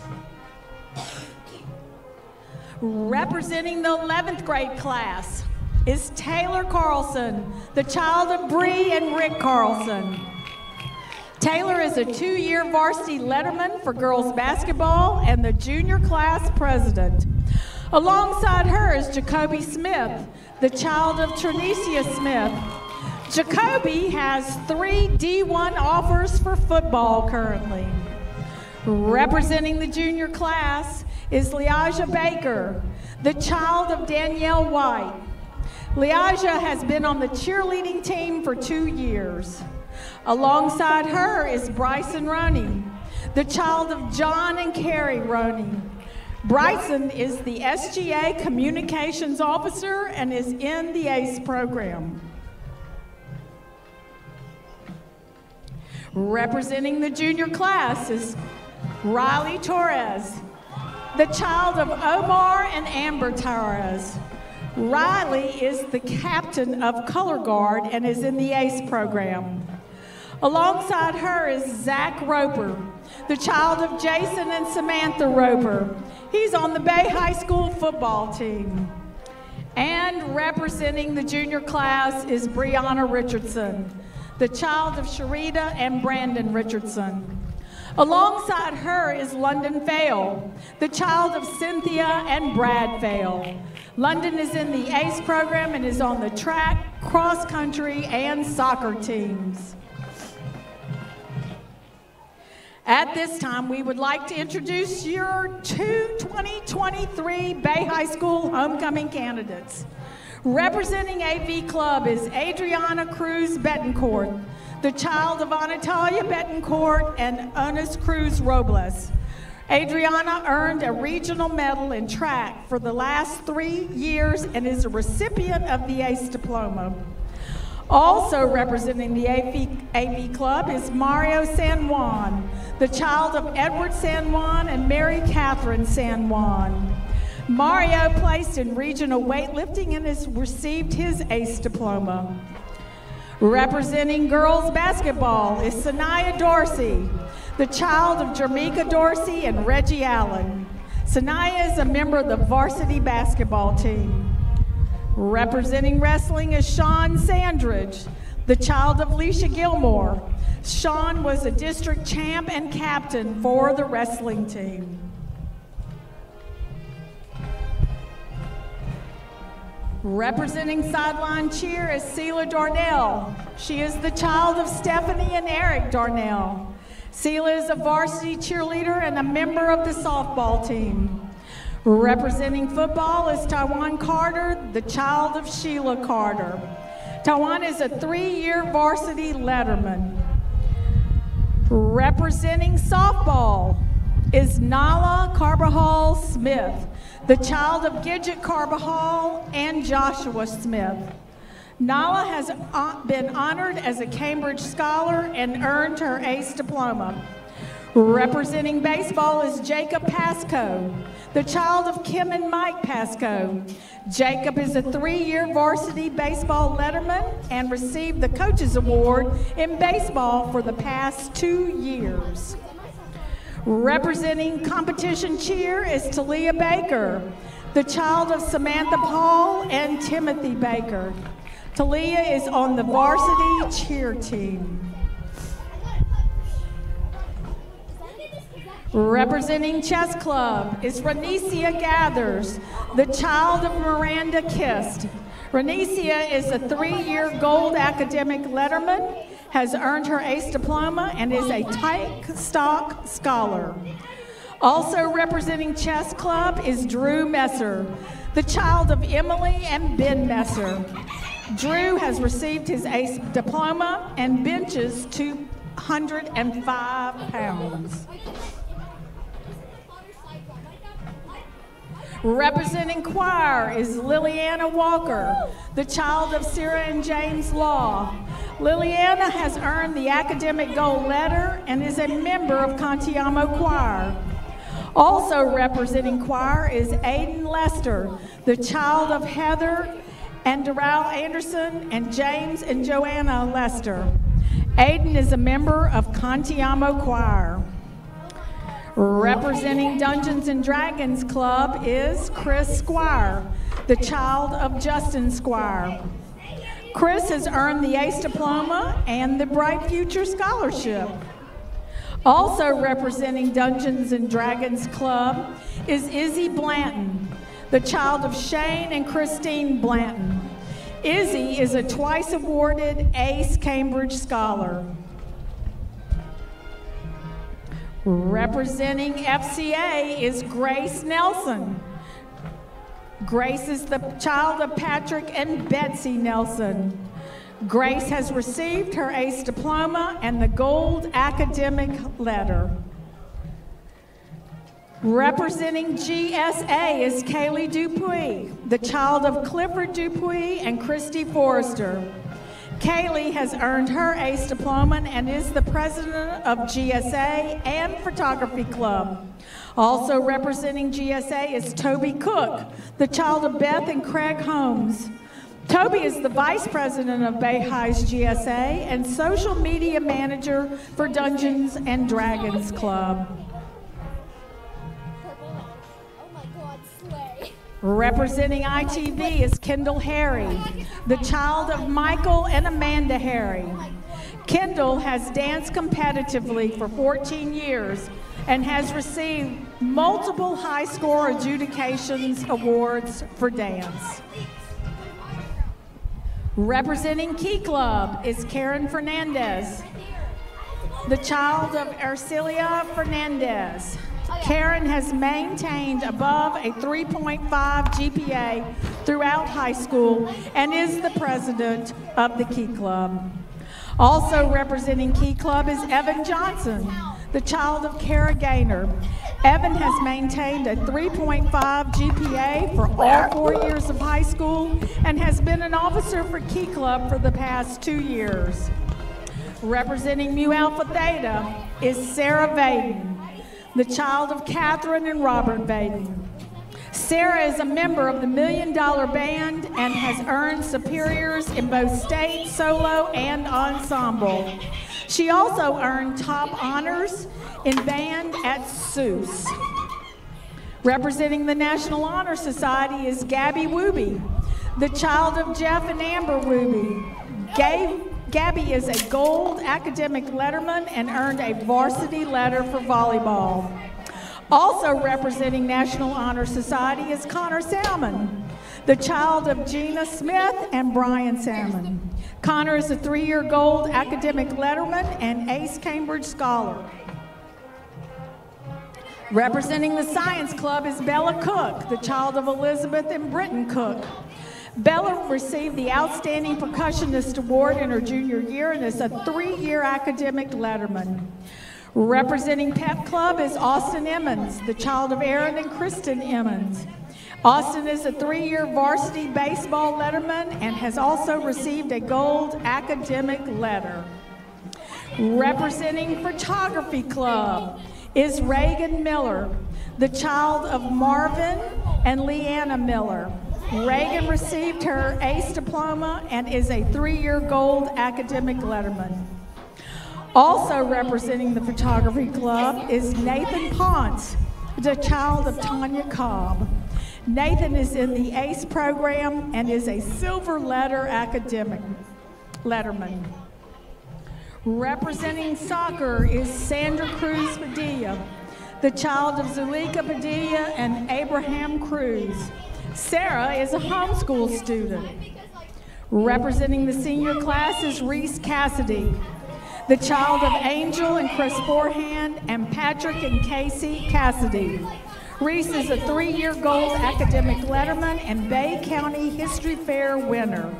Speaker 4: Representing the 11th grade class is Taylor Carlson, the child of Bree and Rick Carlson. Taylor is a 2-year varsity letterman for girls basketball and the junior class president. Alongside her is Jacoby Smith, the child of Trinicia Smith. Jacoby has 3 D1 offers for football currently. Representing the junior class is Leaja Baker, the child of Danielle White. Leaja has been on the cheerleading team for 2 years. Alongside her is Bryson Roney, the child of John and Carrie Roney. Bryson is the SGA Communications Officer and is in the ACE program. Representing the junior class is Riley Torres, the child of Omar and Amber Torres. Riley is the captain of Color Guard and is in the ACE program. Alongside her is Zach Roper, the child of Jason and Samantha Roper. He's on the Bay High School football team. And representing the junior class is Brianna Richardson, the child of Sharita and Brandon Richardson. Alongside her is London Fail, the child of Cynthia and Brad Fail. London is in the ACE program and is on the track, cross country, and soccer teams. At this time, we would like to introduce your 2023 Bay High School homecoming candidates. Representing AV Club is Adriana Cruz Betancourt, the child of Anatalia Betancourt and Ernest Cruz Robles. Adriana earned a regional medal in track for the last 3 years and is a recipient of the ACE diploma. Also representing the AV Club is Mario San Juan, the child of Edward San Juan and Mary Catherine San Juan. Mario placed in regional weightlifting and has received his ACE diploma. Representing girls basketball is Sanaya Dorsey, the child of Jermika Dorsey and Reggie Allen. Sanaya is a member of the varsity basketball team. Representing wrestling is Sean Sandridge, the child of Leisha Gilmore. Sean was a district champ and captain for the wrestling team. Representing sideline cheer is Sela Darnell. She is the child of Stephanie and Eric Darnell. Sela is a varsity cheerleader and a member of the softball team. Representing football is Tawan Carter, the child of Sheila Carter. Tawan is a 3-year varsity letterman. Representing softball is Nala Carbajal Smith, the child of Gidget Carbajal and Joshua Smith. Nala has been honored as a Cambridge Scholar and earned her ACE diploma. Representing baseball is Jacob Pasco, the child of Kim and Mike Pasco. Jacob is a 3-year varsity baseball letterman and received the Coaches Award in baseball for the past 2 years. Representing competition cheer is Talia Baker, the child of Samantha Paul and Timothy Baker. Talia is on the varsity cheer team. Representing chess club is Ranicia Gathers, the child of Miranda Kist. Ranicia is a 3-year gold academic letterman, has earned her ACE diploma, and is a Tyke Stock Scholar. Also representing chess club is Drew Messer, the child of Emily and Ben Messer. Drew has received his ACE diploma and benches 205 pounds. Representing choir is Liliana Walker, the child of Sarah and James Law. Liliana has earned the academic gold letter and is a member of Contiamo Choir. Also representing choir is Aiden Lester, the child of Heather and Darrell Anderson and James and Joanna Lester. Aiden is a member of Contiamo Choir. Representing Dungeons and Dragons Club is Chris Squire, the child of Justin Squire. Chris has earned the ACE diploma and the Bright Future Scholarship. Also representing Dungeons and Dragons Club is Izzy Blanton, the child of Shane and Christine Blanton. Izzy is a twice awarded ACE Cambridge Scholar. Representing FCA is Grace Nelson. Grace is the child of Patrick and Betsy Nelson. Grace has received her ACE diploma and the gold academic letter. Representing GSA is Kaylee Dupuy, the child of Clifford Dupuy and Christy Forrester. Kaylee has earned her ACE diploma and is the president of GSA and Photography Club. Also representing GSA is Toby Cook, the child of Beth and Craig Holmes. Toby is the vice president of Bay High's GSA and social media manager for Dungeons and Dragons Club. Representing ITV is Kendall Harry, the child of Michael and Amanda Harry. Kendall has danced competitively for 14 years and has received multiple high score adjudications awards for dance. Representing Key Club is Karen Fernandez, the child of Ercilia Fernandez. Karen has maintained above a 3.5 GPA throughout high school and is the president of the Key Club. Also representing Key Club is Evan Johnson, the child of Kara Gaynor. Evan has maintained a 3.5 GPA for all 4 years of high school and has been an officer for Key Club for the past 2 years. Representing Mu Alpha Theta is Sarah Vaden, the child of Catherine and Robert Vaden. Sarah is a member of the $1 Million Band and has earned superiors in both state, solo, and ensemble. She also earned top honors in band at Seuss. Representing the National Honor Society is Gabby Wooby, the child of Jeff and Amber Wooby. Gabby is a gold academic letterman and earned a varsity letter for volleyball. Also representing National Honor Society is Connor Salmon, the child of Gina Smith and Brian Salmon. Connor is a 3-year gold academic letterman and Ace Cambridge Scholar. Representing the Science Club is Bella Cook, the child of Elizabeth and Britton Cook. Bella received the Outstanding Percussionist Award in her junior year and is a 3-year academic letterman. Representing Pep Club is Austin Emmons, the child of Aaron and Kristen Emmons. Austin is a 3-year varsity baseball letterman and has also received a gold academic letter. Representing Photography Club is Reagan Miller, the child of Marvin and Leanna Miller. Reagan received her ACE diploma and is a 3-year gold academic letterman. Also representing the Photography Club is Nathan Ponce, the child of Tanya Cobb. Nathan is in the ACE program and is a silver letter academic letterman. Representing soccer is Sandra Cruz Padilla, the child of Zulika Padilla and Abraham Cruz. Sarah is a homeschool student. Representing the senior class is Reese Cassidy, the child of Angel and Chris Forehand and Patrick and Casey Cassidy. Reese is a 3-year gold academic letterman and Bay County History Fair winner.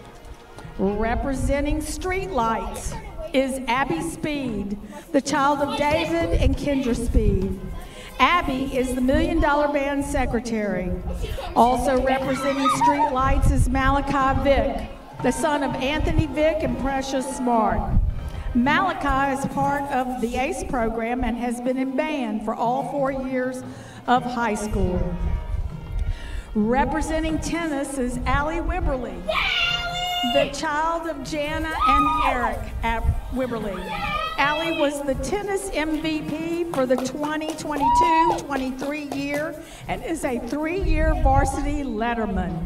Speaker 4: Representing Streetlights is Abby Speed, the child of David and Kendra Speed. Abby is the $1 Million Band secretary. Also representing Streetlights is Malachi Vick, the son of Anthony Vick and Precious Smart. Malachi is part of the ACE program and has been in band for all 4 years of high school. Representing tennis is Allie Wibberly, the child of Jana and Eric at Wibberly. Allie was the tennis MVP for the 2022-23 year and is a 3-year varsity letterman.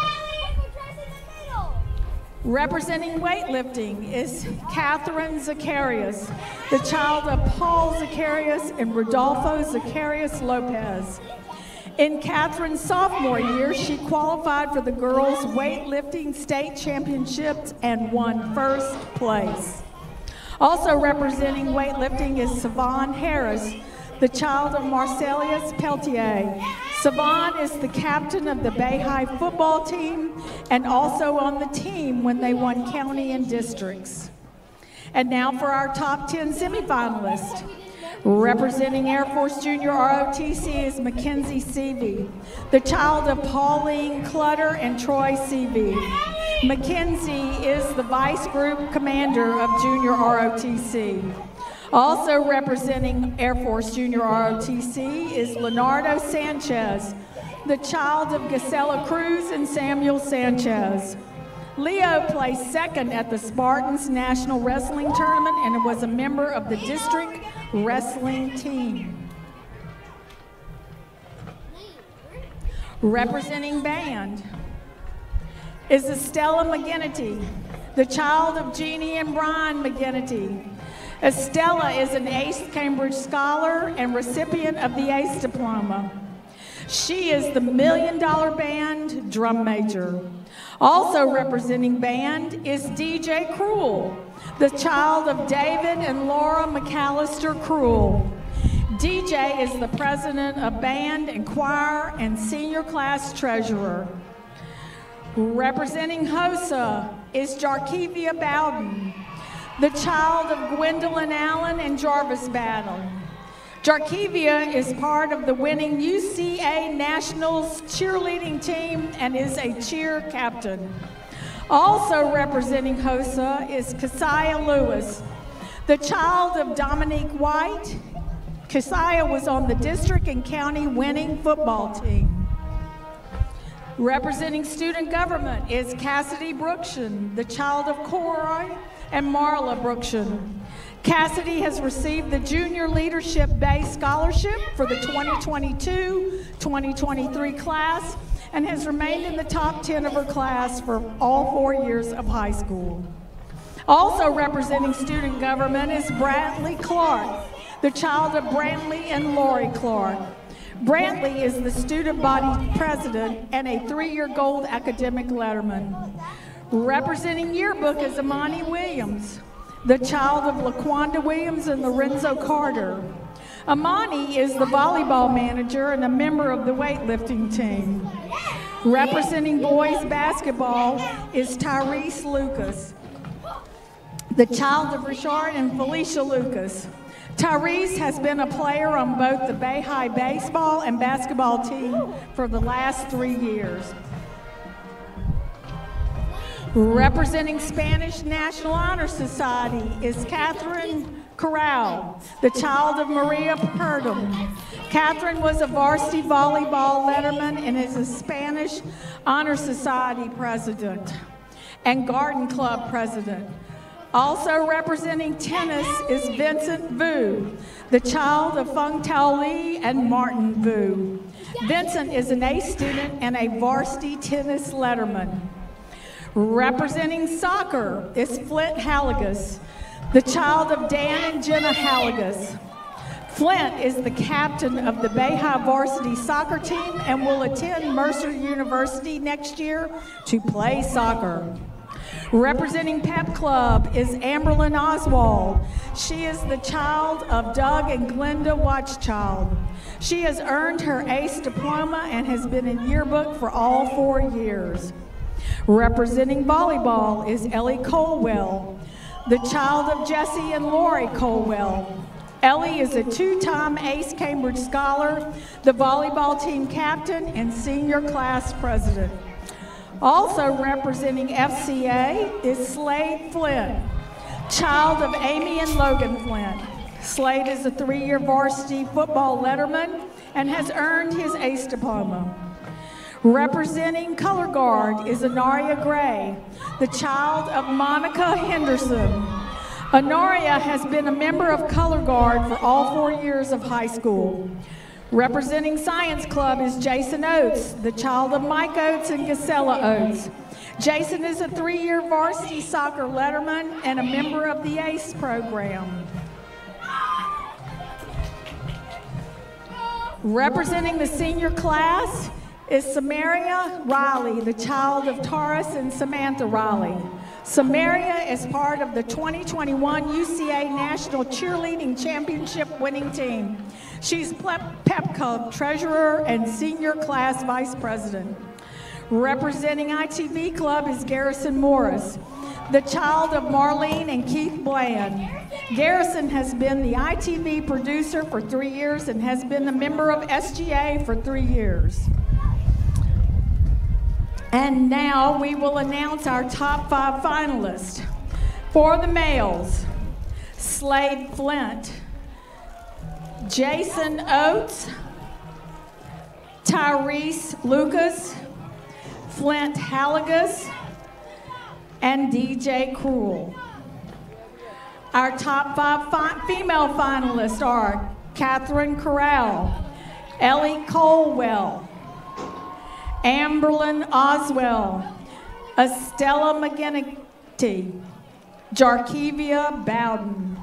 Speaker 4: Representing weightlifting is Catherine Zacharias, the child of Paul Zacharias and Rodolfo Zacharias Lopez. In Catherine's sophomore year, she qualified for the girls' weightlifting state championships and won first place. Also representing weightlifting is Savon Harris, the child of Marcellus Peltier. Savon is the captain of the Bay High football team and also on the team when they won county and districts. And now for our top 10 semifinalists. Representing Air Force Junior ROTC is Mackenzie Seavey, the child of Pauline Clutter and Troy Seavey. Mackenzie is the vice group commander of Junior ROTC. Also representing Air Force Junior ROTC is Leonardo Sanchez, the child of Gisela Cruz and Samuel Sanchez. Leo placed second at the Spartans National Wrestling Tournament and was a member of the district wrestling team. Representing band is Estella McGinnity, the child of Jeannie and Brian McGinnity. Estella is an ACE Cambridge Scholar and recipient of the ACE Diploma. She is the $1 Million Band drum major. Also representing band is DJ Cruel, the child of David and Laura McAllister Cruel. DJ is the president of band and choir and senior class treasurer. Representing HOSA is Jarkivia Bowden, the child of Gwendolyn Allen and Jarvis Battle. Jarkivia is part of the winning UCA Nationals cheerleading team and is a cheer captain. Also representing HOSA is Keziah Lewis, the child of Dominique White. Keziah was on the district and county winning football team. Representing student government is Cassidy Brookshin, the child of Corey and Marla Brookshin. Cassidy has received the Junior Leadership Day Scholarship for the 2022-2023 class and has remained in the top 10 of her class for all 4 years of high school. Also representing student government is Brantley Clark, the child of Brantley and Lori Clark. Brantley is the student body president and a 3-year gold academic letterman. Representing yearbook is Amani Williams, the child of LaQuanda Williams and Lorenzo Carter. Amani is the volleyball manager and a member of the weightlifting team. Representing boys basketball is Tyrese Lucas, the child of Richard and Felicia Lucas. Tyrese has been a player on both the Bay High baseball and basketball team for the last 3 years. Representing Spanish National Honor Society is Catherine Corral, the child of Maria Purdom. Catherine was a varsity volleyball letterman and is a Spanish Honor Society president and Garden Club president. Also representing tennis is Vincent Vu, the child of Feng Tao Li and Martin Vu. Vincent is an A student and a varsity tennis letterman. Representing soccer is Flint Halligus, the child of Dan and Jenna Halligus. Flint is the captain of the Bay High varsity soccer team and will attend Mercer University next year to play soccer. Representing Pep Club is Amberlyn Oswald. She is the child of Doug and Glenda Watchchild. She has earned her ACE diploma and has been in yearbook for all 4 years. Representing volleyball is Ellie Colwell, the child of Jesse and Lori Colwell. Ellie is a 2-time ACE Cambridge Scholar, the volleyball team captain, and senior class president. Also representing FCA is Slade Flint, child of Amy and Logan Flint. Slade is a 3-year varsity football letterman and has earned his ACE diploma. Representing color guard is Anaria Gray, the child of Monica Henderson. Anaria has been a member of color guard for all 4 years of high school. Representing Science Club is Jason Oates, the child of Mike Oates and Gisela Oates. Jason is a 3-year varsity soccer letterman and a member of the ACE program. Representing the senior class is Samaria Riley, the child of Taurus and Samantha Riley. Samaria is part of the 2021 UCA National Cheerleading Championship winning team. She's Pep Club treasurer and senior class vice president. Representing ITV Club is Garrison Morris, the child of Marlene and Keith Bland. Garrison has been the ITV producer for 3 years and has been a member of SGA for 3 years. And now we will announce our top 5 finalists. For the males, Slade Flint, Jason Oates, Tyrese Lucas, Flint Halligus, and DJ Cruel. Our top 5 female finalists are Catherine Corral, Ellie Colwell, Amberlyn Oswell, Estella McGinnity, Jarkivia Bowden.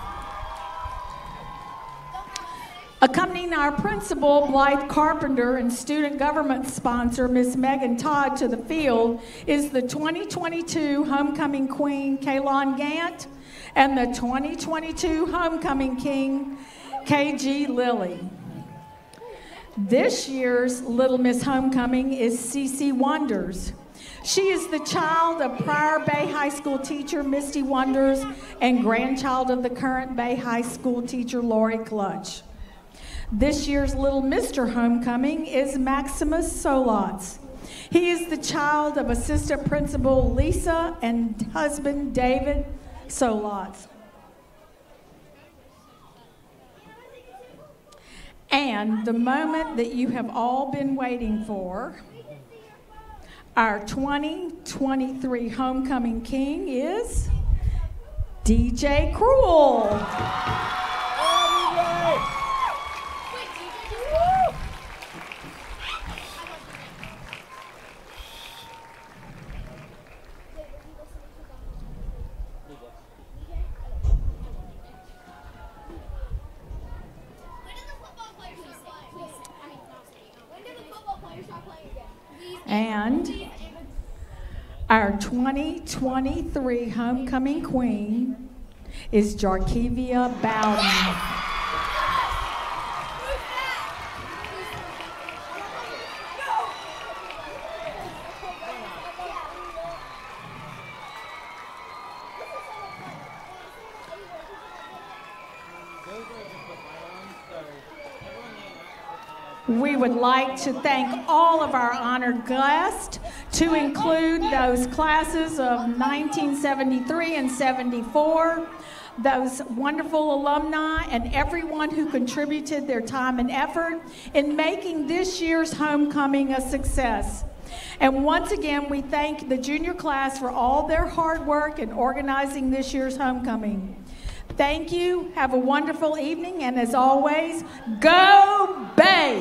Speaker 4: Accompanying our principal, Blythe Carpenter, and student government sponsor, Miss Megan Todd, to the field is the 2022 Homecoming Queen, Kaylon Gant, and the 2022 Homecoming King, KG Lilly. This year's Little Miss Homecoming is CeCe Wonders. She is the child of prior Bay High School teacher Misty Wonders and grandchild of the current Bay High School teacher Lori Clutch. This year's Little Mr. Homecoming is Maximus Solotz. He is the child of Assistant Principal Lisa and husband David Solotz. And the moment that you have all been waiting for, our 2023 Homecoming King is DJ Cruel. And our 2023 Homecoming Queen is Jarkivia Bowden. We would like to thank all of our honored guests, to include those classes of 1973 and 74, those wonderful alumni, and everyone who contributed their time and effort in making this year's homecoming a success. And once again, we thank the junior class for all their hard work in organizing this year's homecoming. Thank you. Have a wonderful evening. And as always, go Bay!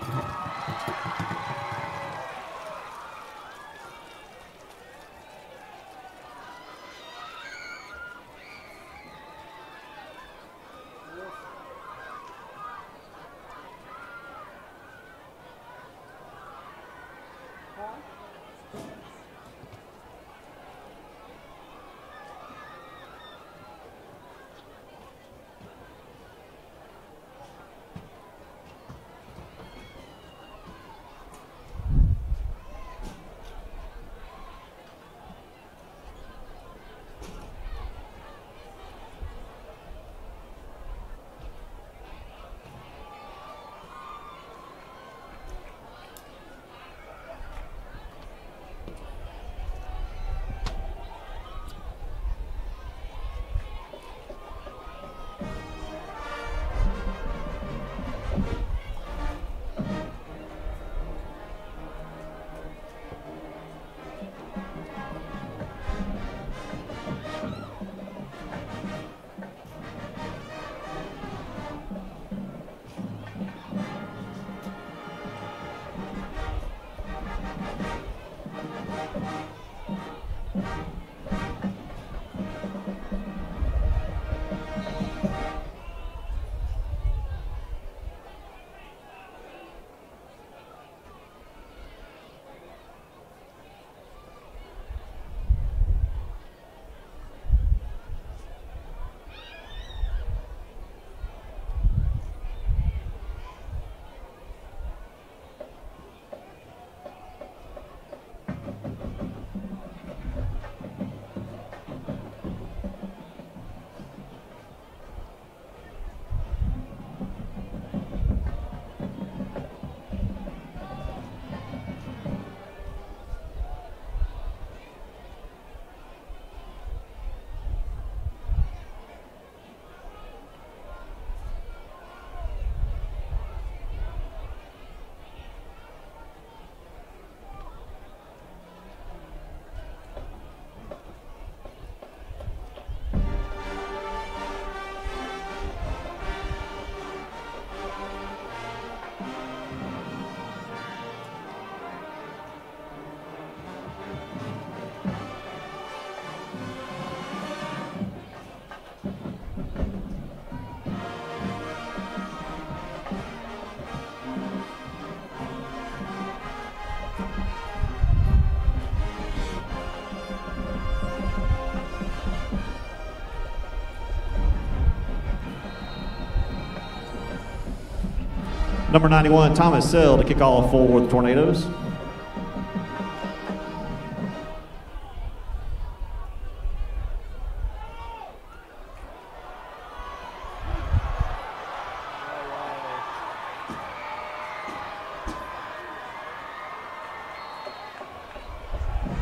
Speaker 1: Number 91, Thomas Sell to kick off for the Tornadoes.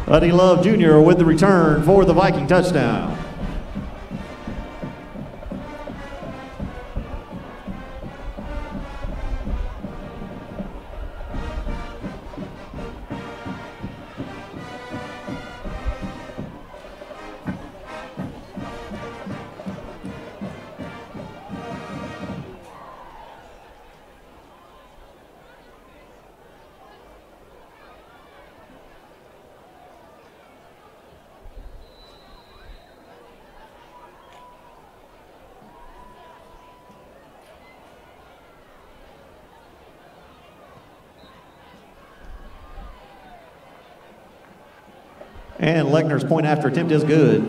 Speaker 1: Buddy Love Jr. with the return for the Viking touchdown. And Lechner's point after attempt is good.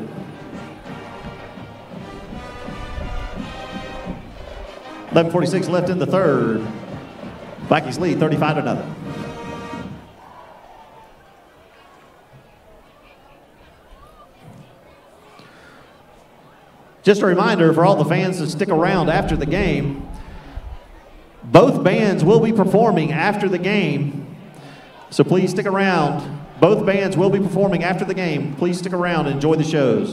Speaker 1: .11:46 left in the third. Vikings lead 35-0. Just a reminder for all the fans to stick around after the game. Both bands will be performing after the game, so please stick around. Both bands will be performing after the game. Please stick around and enjoy the shows.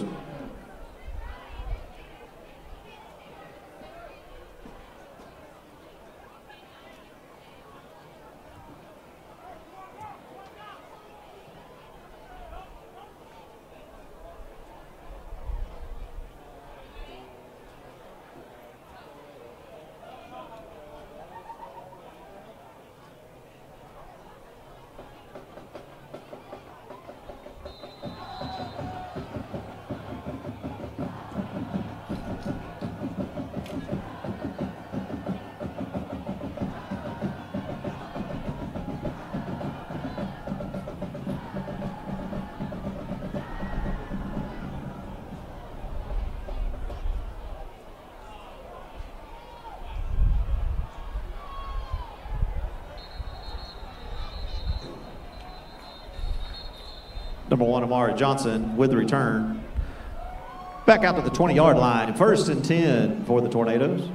Speaker 1: Number 1, Amari Johnson with the return. Back out to the 20-yard line. 1st and 10 for the Tornadoes.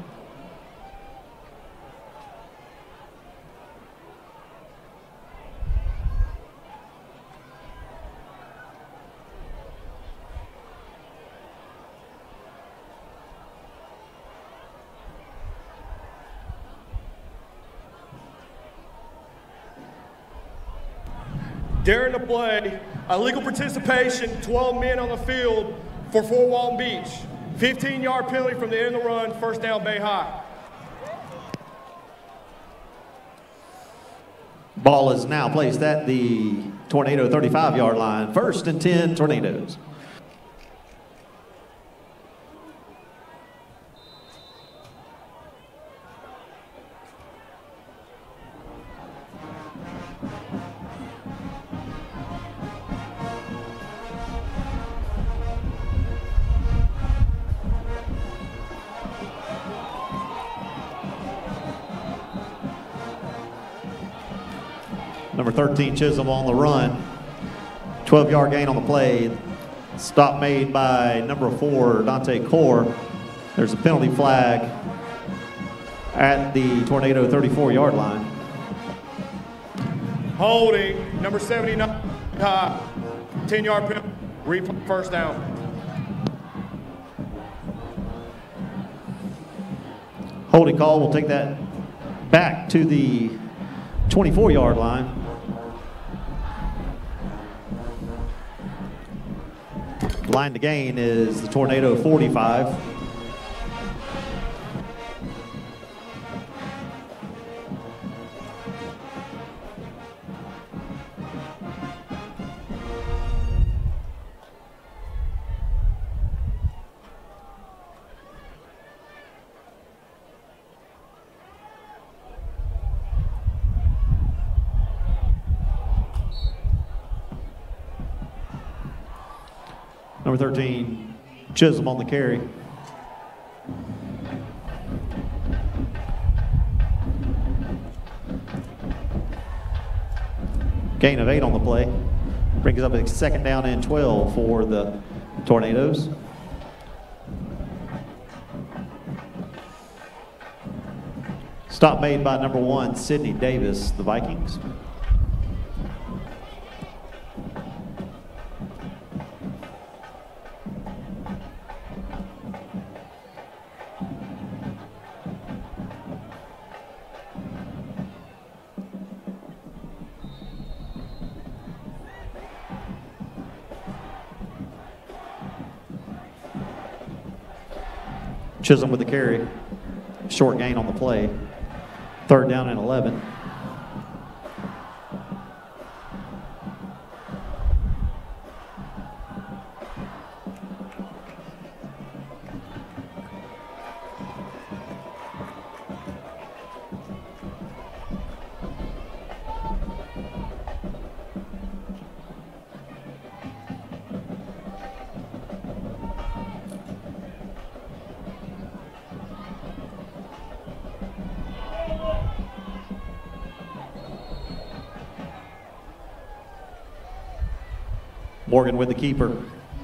Speaker 3: During the play, illegal participation, 12 men on the field for Fort Walton Beach. 15-yard penalty from the end of the run, 1st down, Bay High.
Speaker 1: Ball is now placed at the Tornado 35-yard line. 1st and 10, Tornadoes. Number 13, Chisholm on the run. 12-yard gain on the play. Stop made by number 4, Dante Core. There's a penalty flag at the Tornado 34-yard line.
Speaker 3: Holding, number 79, 10-yard penalty, replay 1st down.
Speaker 1: Holding call will take that back to the 24-yard line. Line to gain is the Tornado 45. Number 13, Chisholm on the carry. Gain of 8 on the play. Brings up a 2nd down and 12 for the Tornadoes. Stop made by number 1, Sidney Davis, the Vikings. Chisholm with the carry. Short gain on the play. 3rd down and 11. Morgan with the keeper.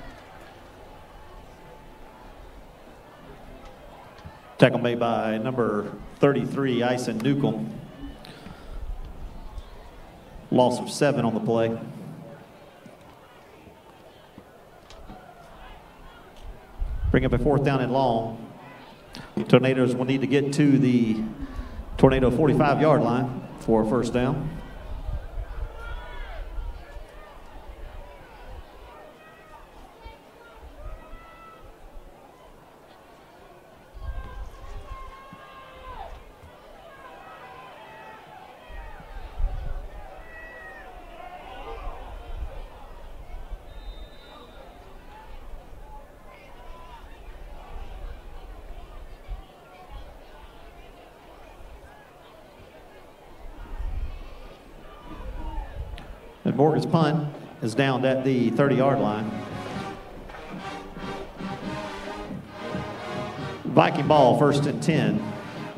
Speaker 1: Tackle made by number 33, Ison Newcomb. Loss of 7 on the play. Bring up a 4th down and long. Tornadoes will need to get to the Tornado 45-yard line for a 1st down. And Morgan's punt is downed at the 30-yard line. Viking ball, 1st and 10.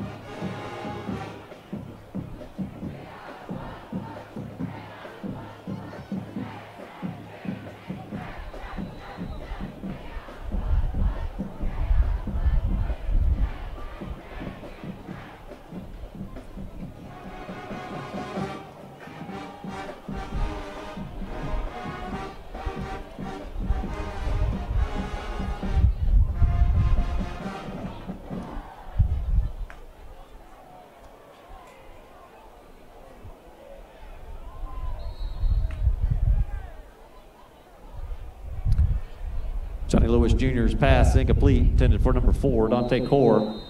Speaker 1: Johnny Lewis Jr.'s pass incomplete, intended for number 4, Dante Core.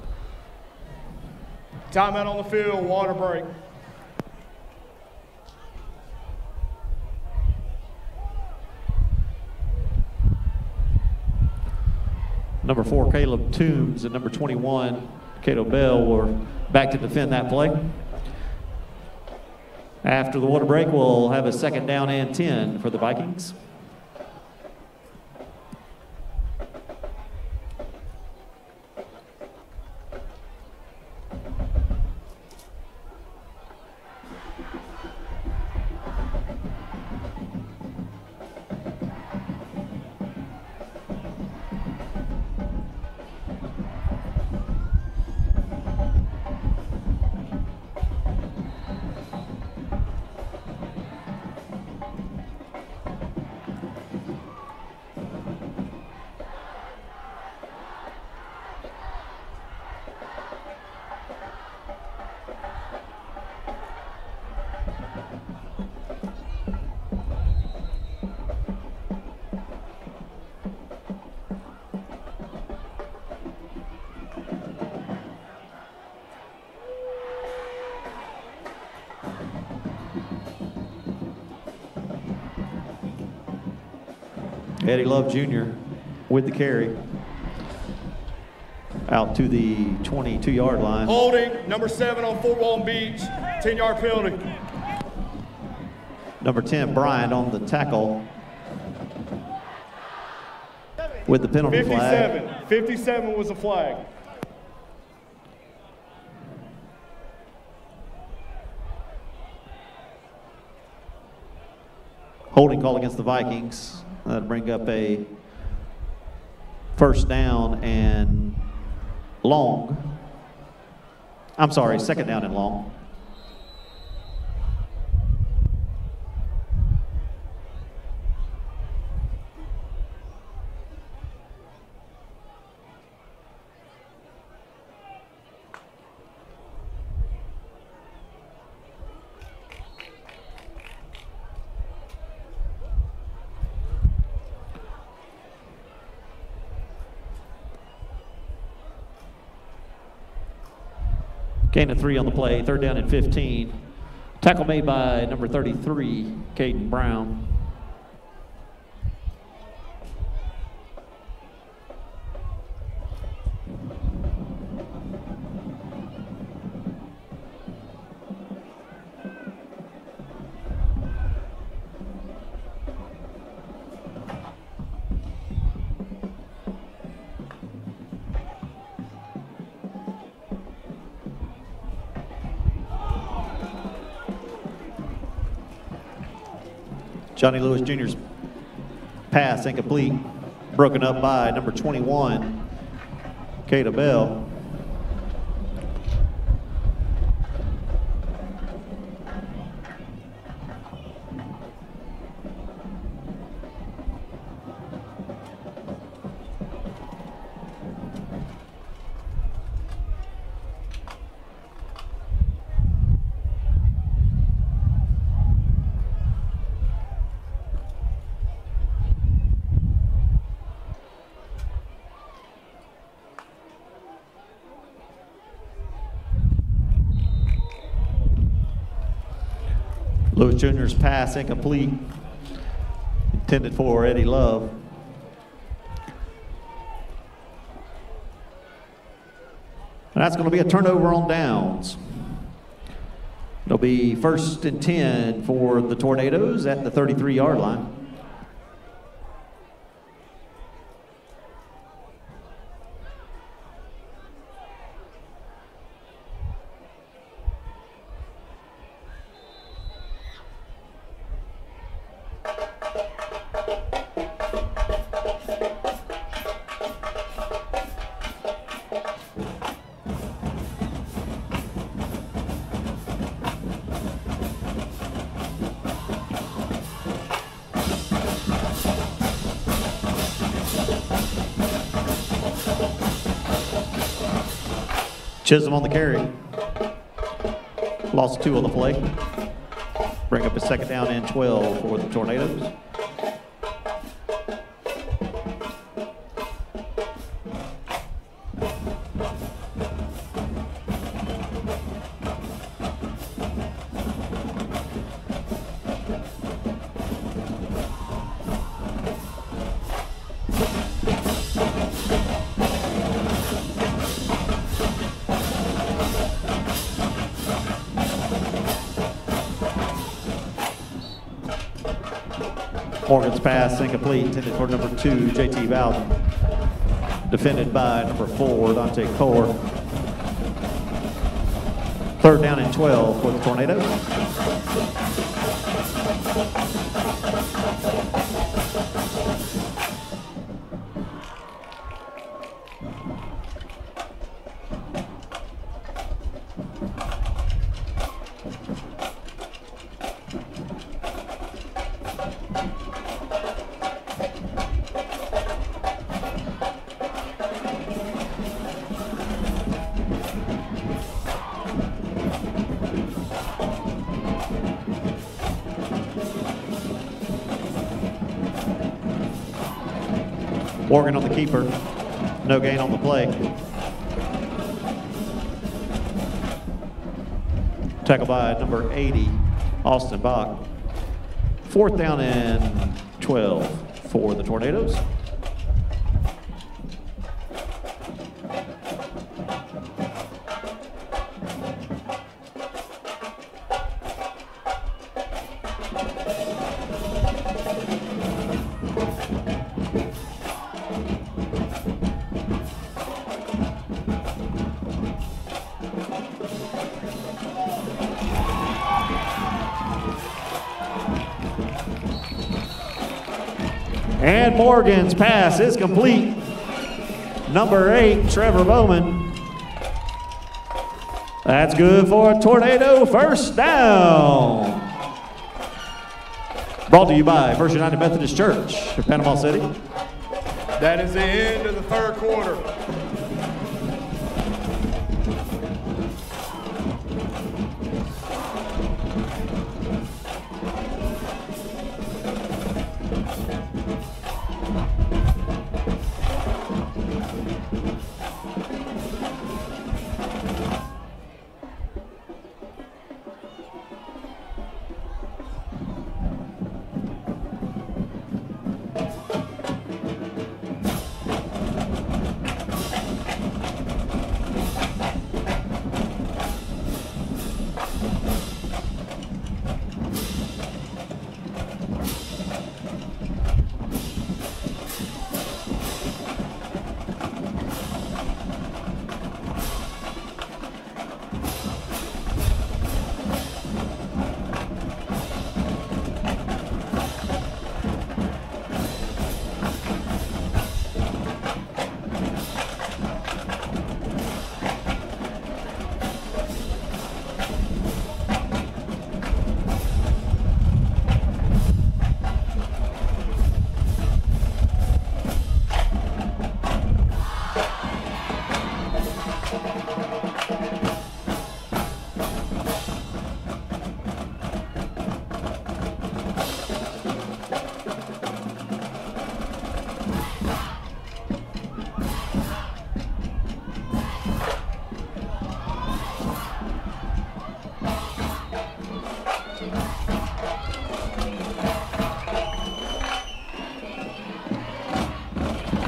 Speaker 3: Timeout on the field, water break.
Speaker 1: Number 4, Caleb Toombs, and number 21, Cato Bell, were back to defend that play. After the water break, we'll have a 2nd down and 10 for the Vikings. Eddie Love Jr. with the carry. Out to the 22-yard line.
Speaker 3: Holding, number 7 on Fort Walton Beach, 10-yard penalty.
Speaker 1: Number 10, Bryant on the tackle with the penalty
Speaker 3: 57.
Speaker 1: flag.
Speaker 3: 57 was a flag.
Speaker 1: Holding call against the Vikings. That'll bring up a 1st down and long. I'm sorry, 2nd down and long. Gain of 3 on the play, 3rd down and 15. Tackle made by number 33, Caden Brown. Johnny Lewis Jr.'s pass incomplete, broken up by number 21, Kata Bell. Lewis Jr.'s pass incomplete, intended for Eddie Love. And that's going to be a turnover on downs. It'll be 1st and 10 for the Tornadoes at the 33-yard line. Chisholm on the carry. Lost 2 on the play. Bring up a 2nd down and 12 for the Tornadoes. Morgan's pass incomplete, intended for number 2, JT Bowden. Defended by number 4, Dante Core. 3rd down and 12 for the Tornadoes. Morgan on the keeper. No gain on the play. Tackle by number 80, Austin Bach. 4th down and 12 for the Tornadoes. And Morgan's pass is complete. Number 8, Trevor Bowman. That's good for a Tornado 1st down. Brought to you by First United Methodist Church of Panama City.
Speaker 3: That is the end of the 3rd quarter.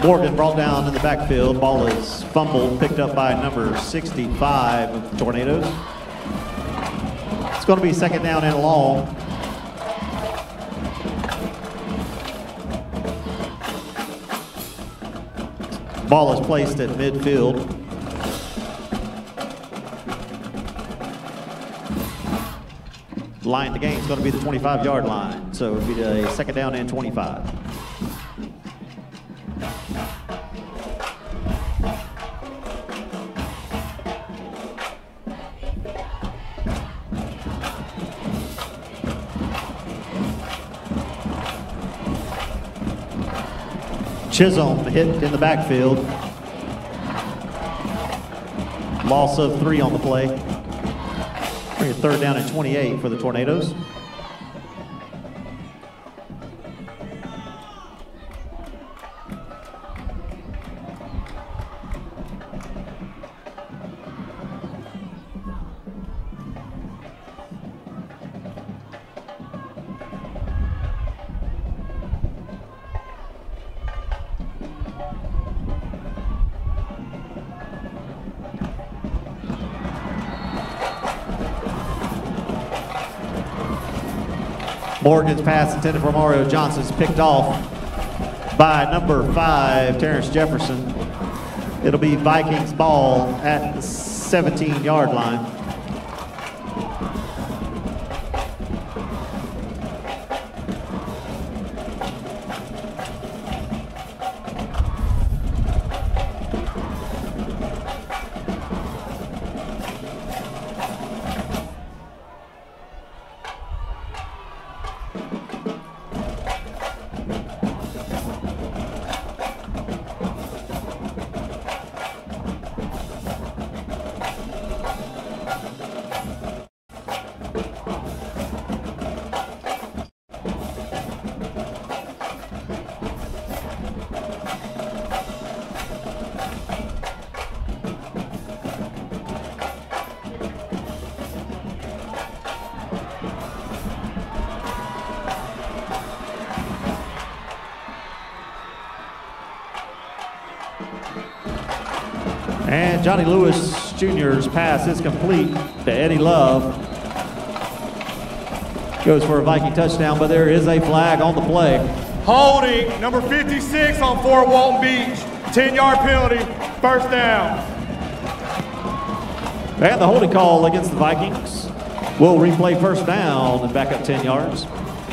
Speaker 1: Morgan brought down in the backfield. Ball is fumbled, picked up by number 65 of the Tornadoes. It's going to be second down and long. Ball is placed at midfield. Line to gain is going to be the 25-yard line. So it'll be a second down and 25. Chisholm hit in the backfield. Loss of 3 on the play. Bring it third down and 28 for the Tornadoes. Morgan's pass intended for Mario Johnson is picked off by number 5, Terrence Jefferson. It'll be Vikings ball at the 17-yard line. And Johnny Lewis Jr.'s pass is complete to Eddie Love. Goes for a Viking touchdown, but there is a flag on the play.
Speaker 3: Holding, number 56 on Fort Walton Beach. 10-yard penalty, first down.
Speaker 1: And the holding call against the Vikings will replay first down and back up 10 yards.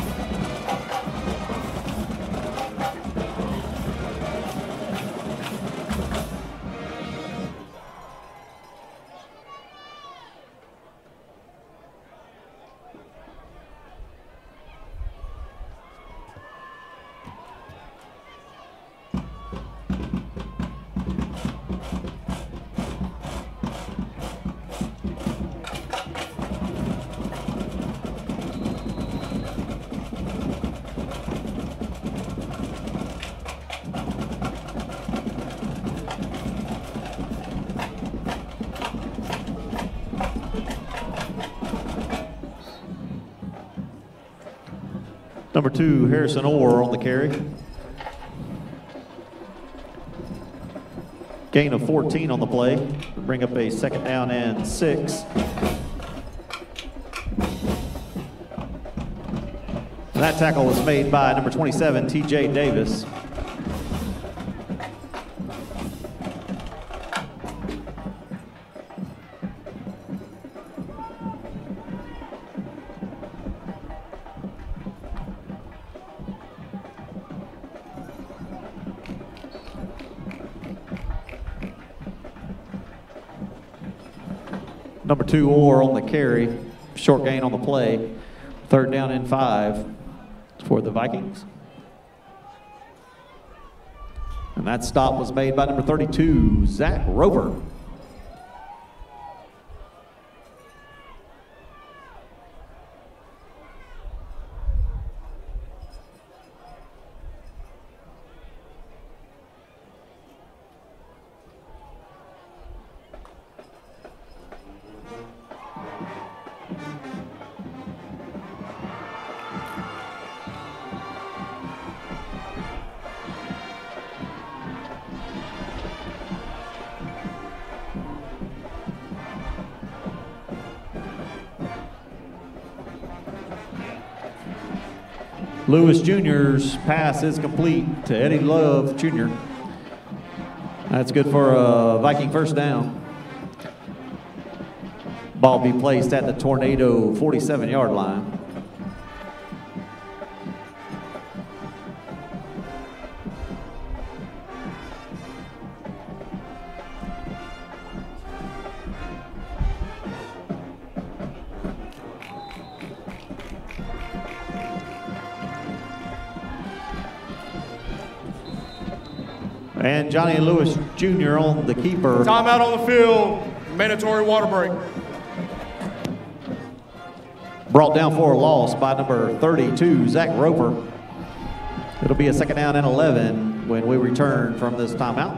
Speaker 1: Number 2, Harrison Orr on the carry. Gain of 14 on the play. Bring up a second down and 6. That tackle was made by number 27, TJ Davis. Number 2, Orr on the carry. Short gain on the play. Third down and 5 for the Vikings. And that stop was made by number 32, Zach Rover. Lewis Jr.'s pass is complete to Eddie Love Jr. That's good for a Viking first down. Ball be placed at the Tornado 47-yard line. And Johnny Lewis Jr. on the keeper.
Speaker 3: Timeout on the field. Mandatory water break.
Speaker 1: Brought down for a loss by number 32, Zach Roper. It'll be a second down and 11 when we return from this timeout.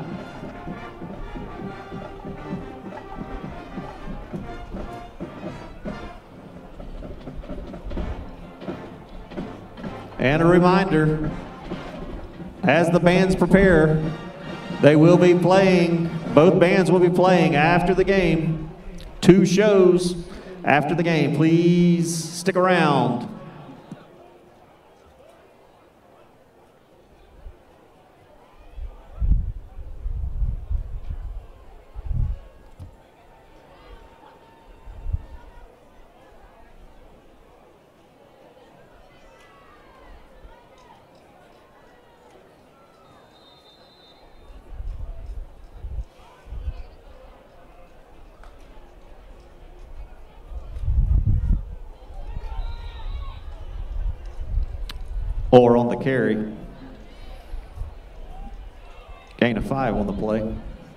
Speaker 1: And a reminder, as the bands prepare, they will be playing, both bands will be playing after the game. 2 shows after the game. Please stick around. Or on the carry. Gain of 5 on the play.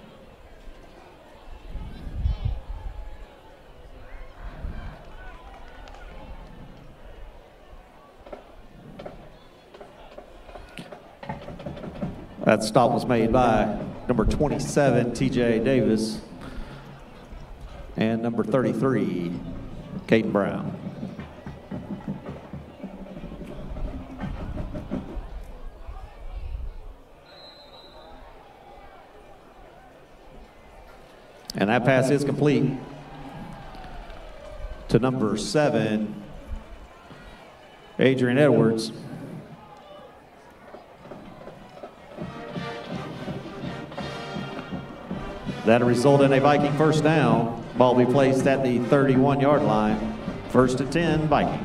Speaker 1: That stop was made by number 27, TJ Davis, and number 33, Caden Brown. And that pass is complete to number 7, Adrian Edwards. That'll result in a Viking first down. Ball will be placed at the 31-yard line. 1st and 10, Vikings.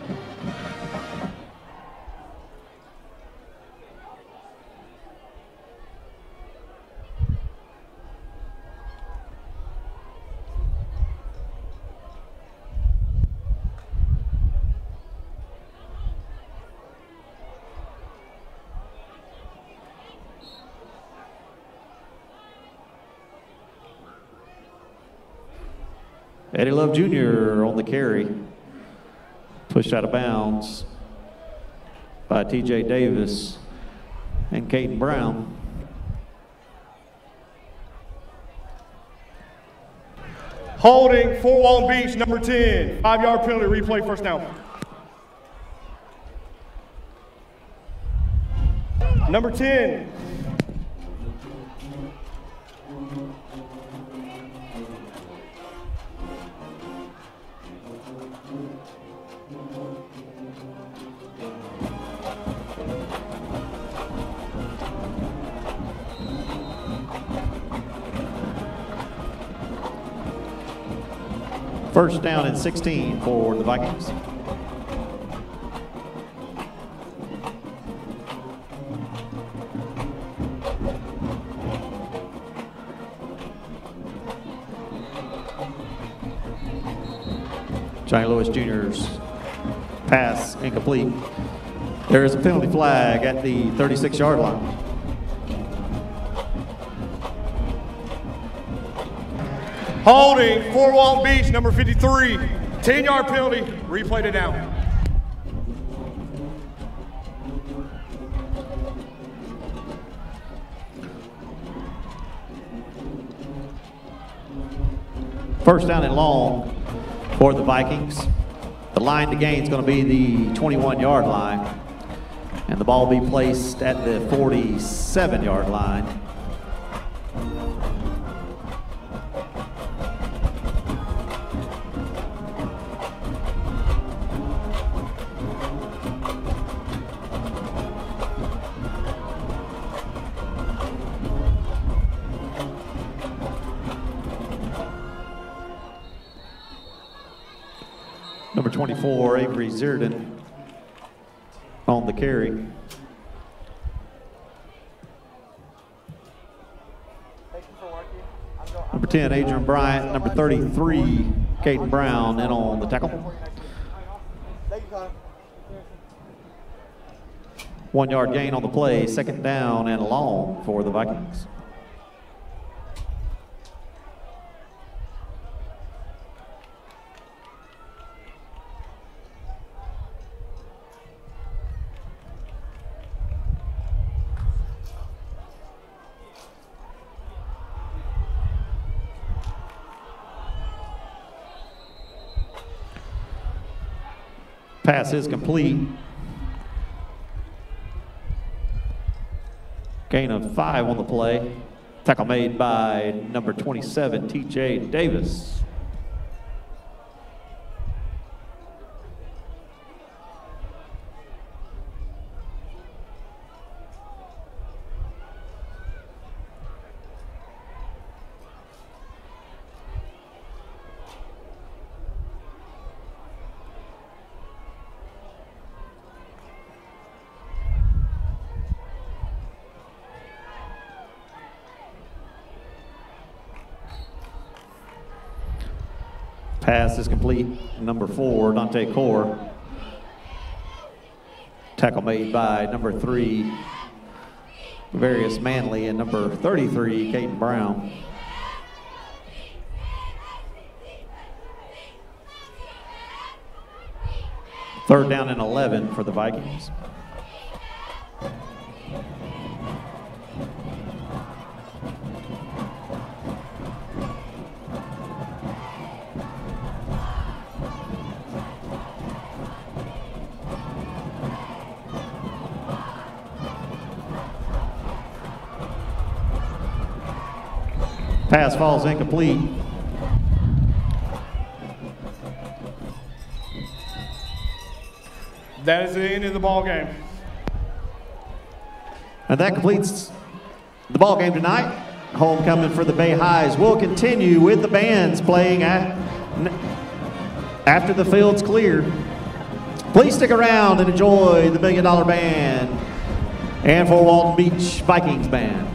Speaker 1: Eddie Love Jr. on the carry. Pushed out of bounds by TJ Davis and Caden Brown.
Speaker 3: Holding for Walton Beach, number 10. 5-yard penalty, replay, first down. Number 10.
Speaker 1: First down and 16 for the Vikings. Johnny Lewis Jr.'s pass incomplete. There is a penalty flag at the 36-yard line.
Speaker 3: Holding for Walton Beach, number 53. 10-yard penalty, replay to down.
Speaker 1: First down and long for the Vikings. The line to gain is going to be the 21-yard line. And the ball will be placed at the 47-yard line. Number 24, Avery Zierden on the carry. Number 10, Adrian Bryant. Number 33, Caden Brown in on the tackle. 1 yard gain on the play, second down and long for the Vikings. Pass is complete. Gain of 5 on the play. Tackle made by number 27, TJ Davis. Pass is complete. Number 4, Dante Core. Tackle made by number 3, Various Manley, and number 33, Caden Brown. Third down and 11 for the Vikings. Pass falls incomplete.
Speaker 3: That is the end of the ball game.
Speaker 1: And that completes the ball game tonight. Homecoming for the Bay Highs will continue with the bands playing after the field's clear. Please stick around and enjoy the $1 Million Band and for Walton Beach Vikings Band.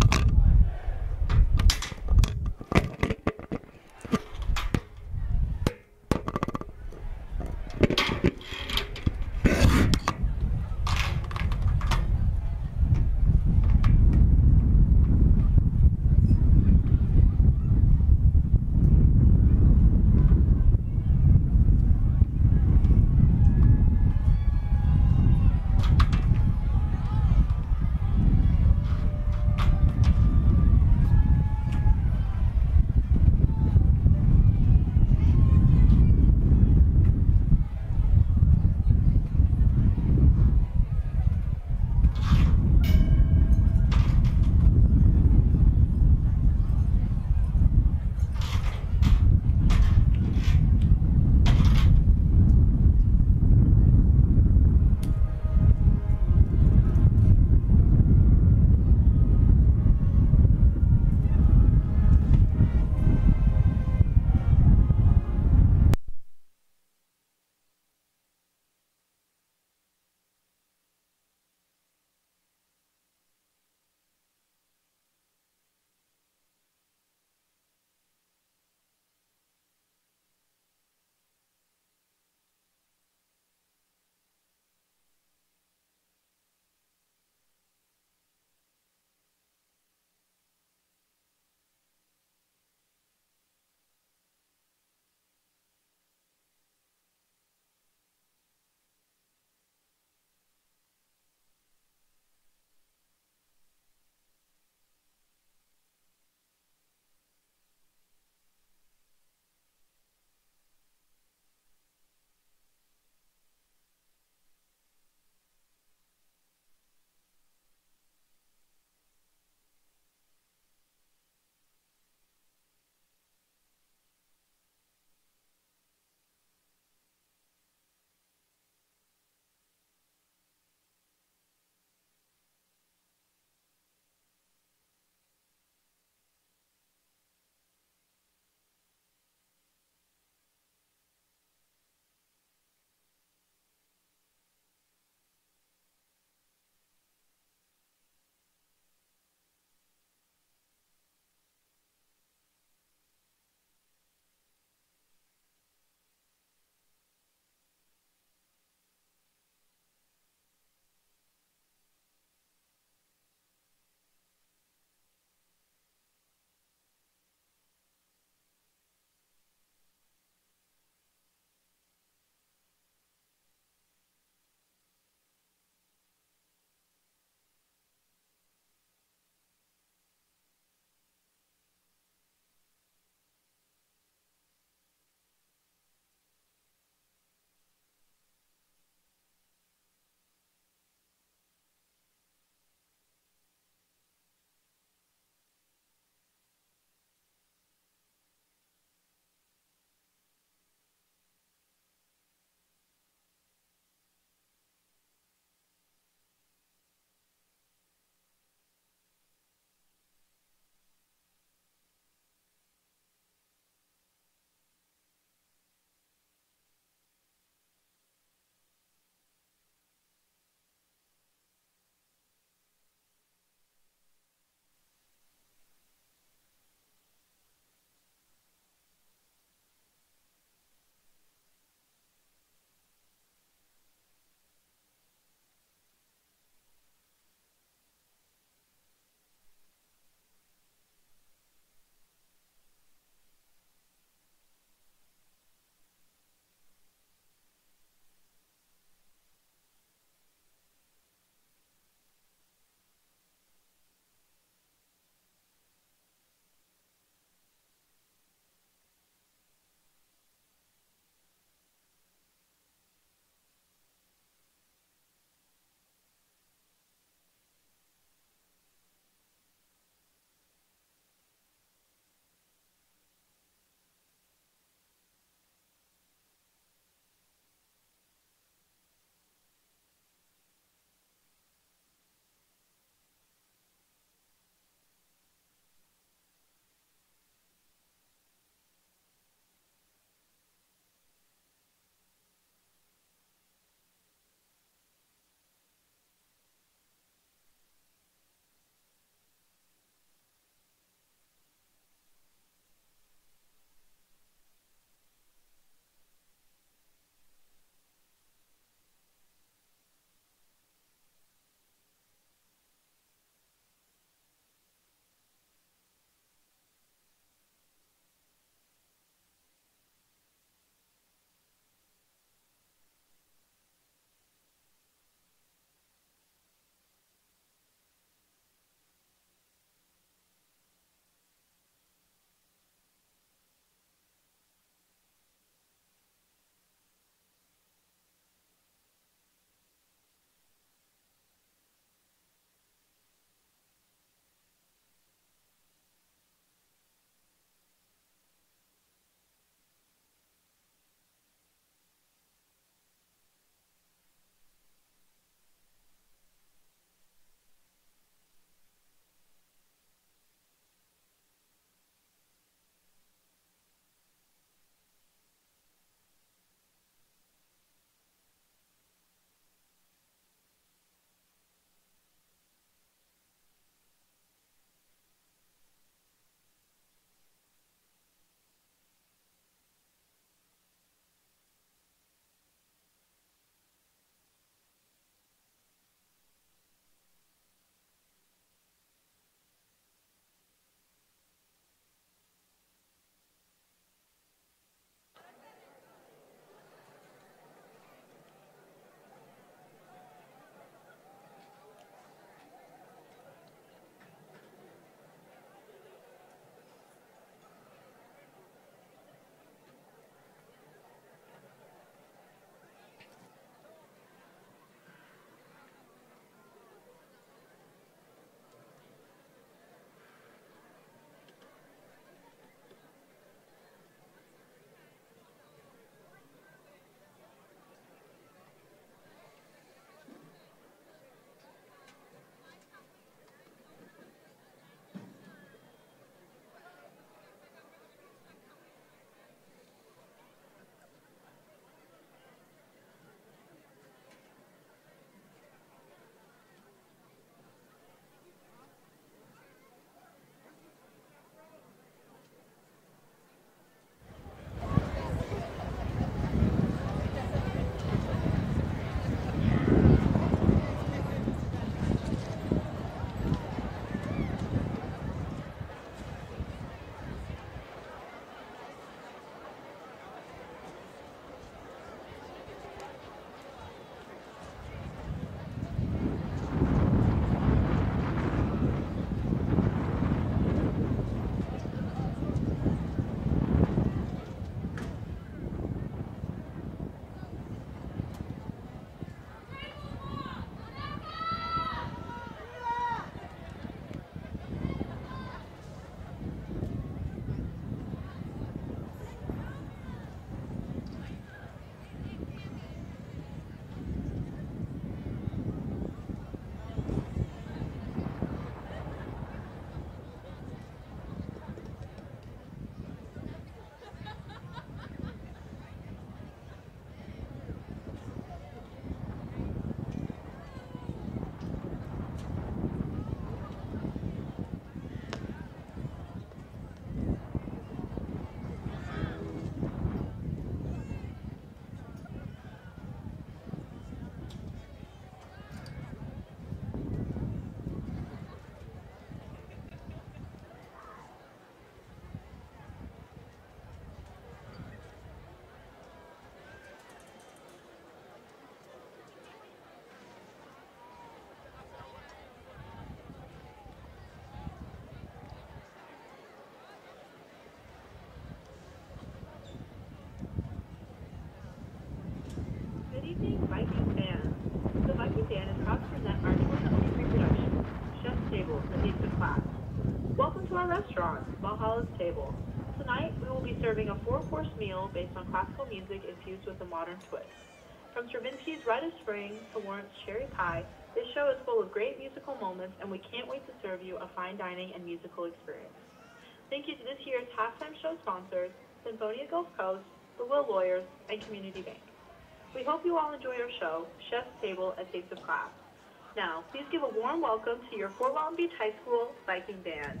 Speaker 5: takes a class. Welcome to our restaurant, Valhalla's Table. Tonight, we will be serving a 4-course meal based on classical music infused with a modern twist. From Stravinsky's Rite of Spring to Lawrence Cherry Pie, this show is full of great musical moments, and we can't wait to serve you a fine dining and musical experience. Thank you to this year's halftime show sponsors, Symphonia Gulf Coast, the Will Lawyers, and Community Bank. We hope you all enjoy our show, Chef's Table at Taste of Class. Now, please give a warm welcome to your Fort Walton Beach High School Viking Band.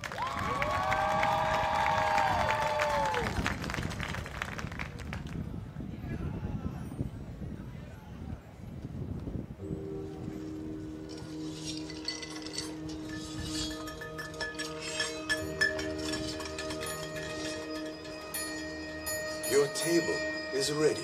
Speaker 6: Your table is ready.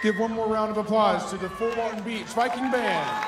Speaker 7: Give one more round of applause to the Fort Walton Beach Viking Band.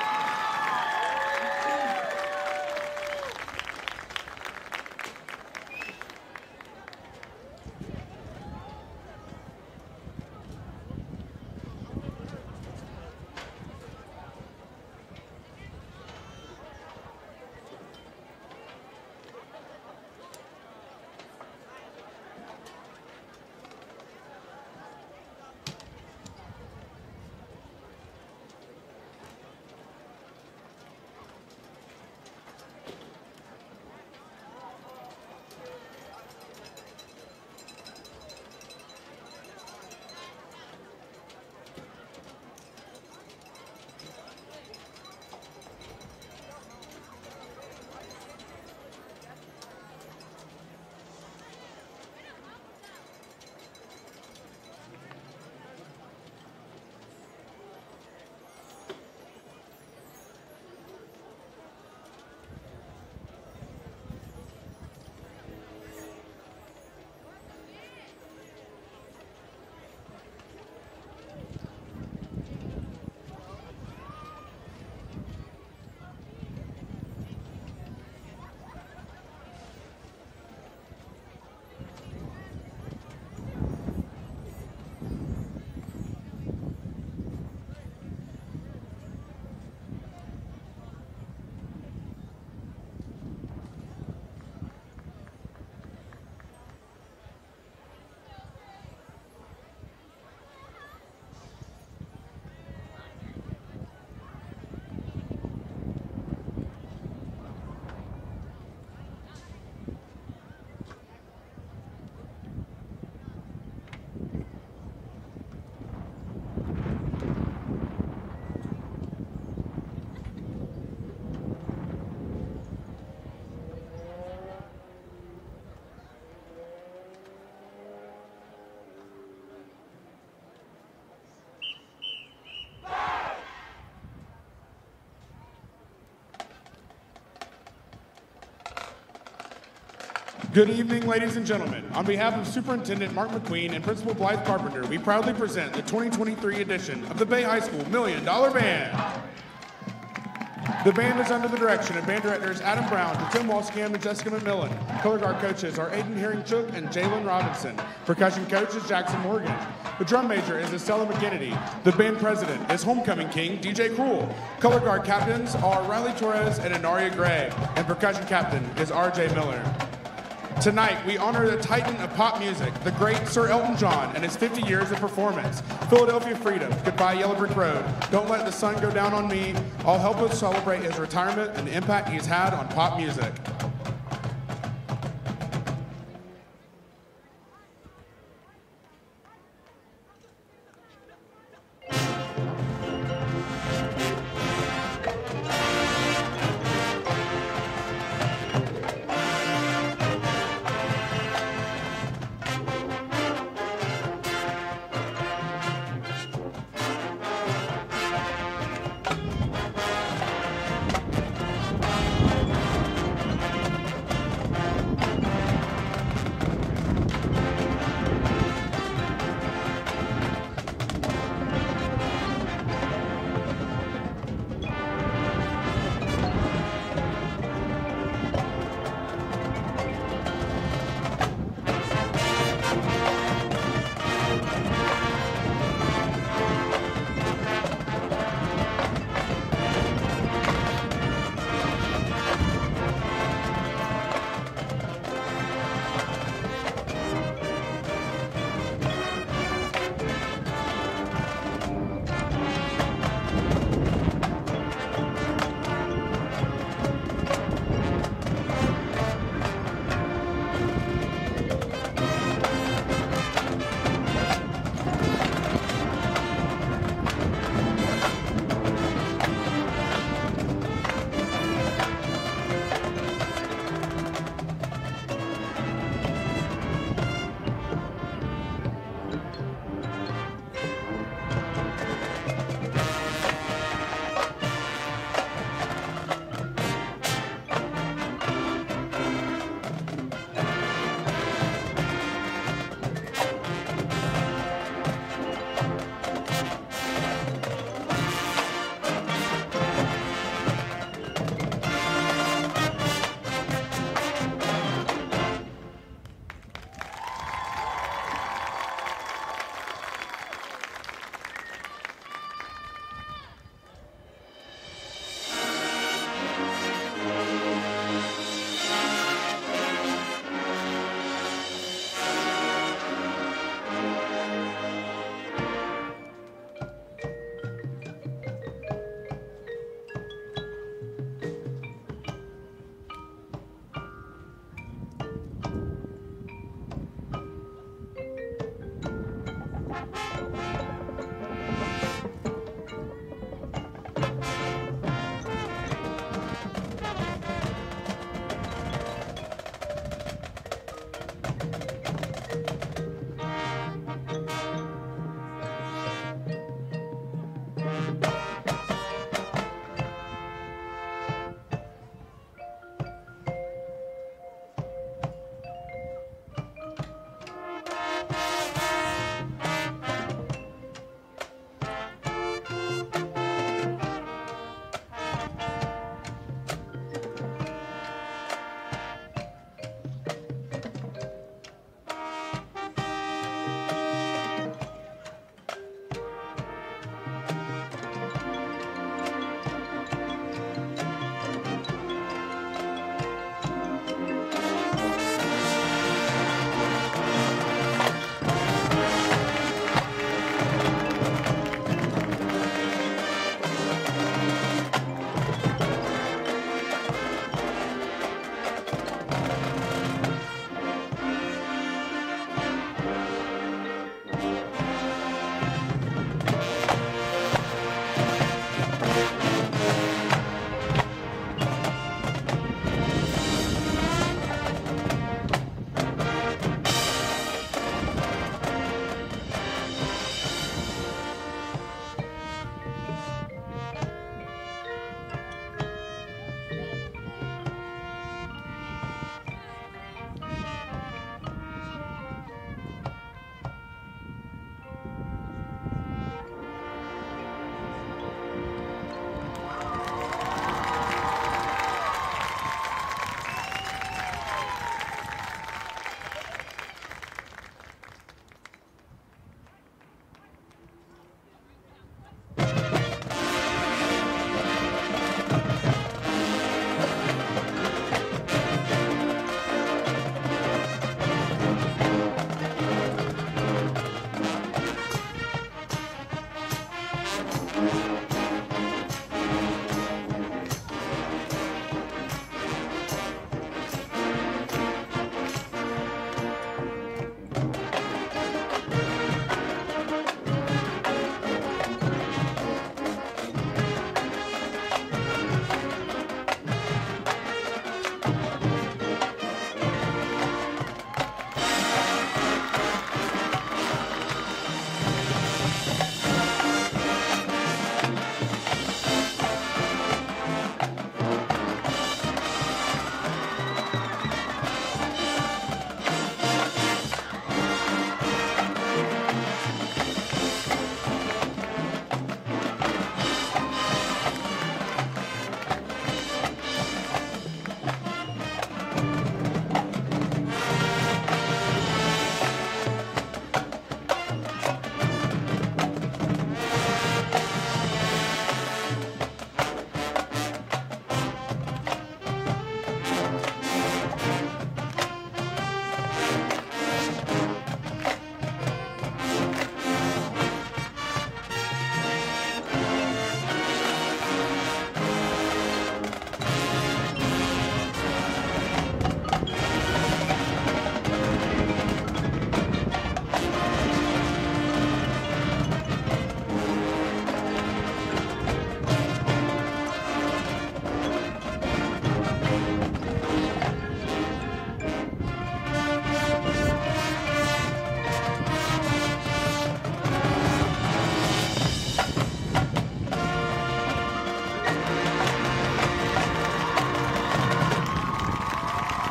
Speaker 7: Good evening, ladies and gentlemen. On behalf of Superintendent Mark McQueen and Principal Blythe Carpenter, we proudly present the 2023 edition of the Bay High School $1 Million Band. The band is under the direction of band directors Adam Brown, Tim Walskamp, and Jessica McMillan. Color guard coaches are Aiden Herringchuk and Jalen Robinson. Percussion coach is Jackson Morgan. The drum major is Estella McKennedy. The band president is homecoming king DJ Cruel. Color guard captains are Riley Torres and Inaria Gray. And percussion captain is RJ Miller. Tonight, we honor the titan of pop music, the great Sir Elton John, and his 50 years of performance. Philadelphia Freedom, Goodbye Yellow Brick Road, Don't Let the Sun Go Down on Me, all help us celebrate his retirement and the impact he's had on pop music.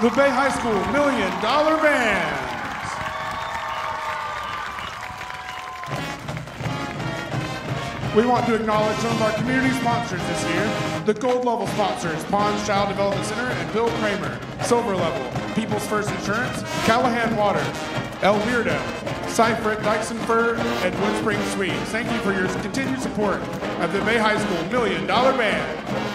Speaker 7: the Bay High School $1 Million Bands. We want to acknowledge some of our community sponsors this year. The gold level sponsors, Pond's Child Development Center and Bill Kramer. Silver level, People's First Insurance, Callahan Waters, El Weirdo, Seifert, Dyson Fur, and Woodspring Sweets. Thank you for your continued support of the Bay High School $1 Million Band.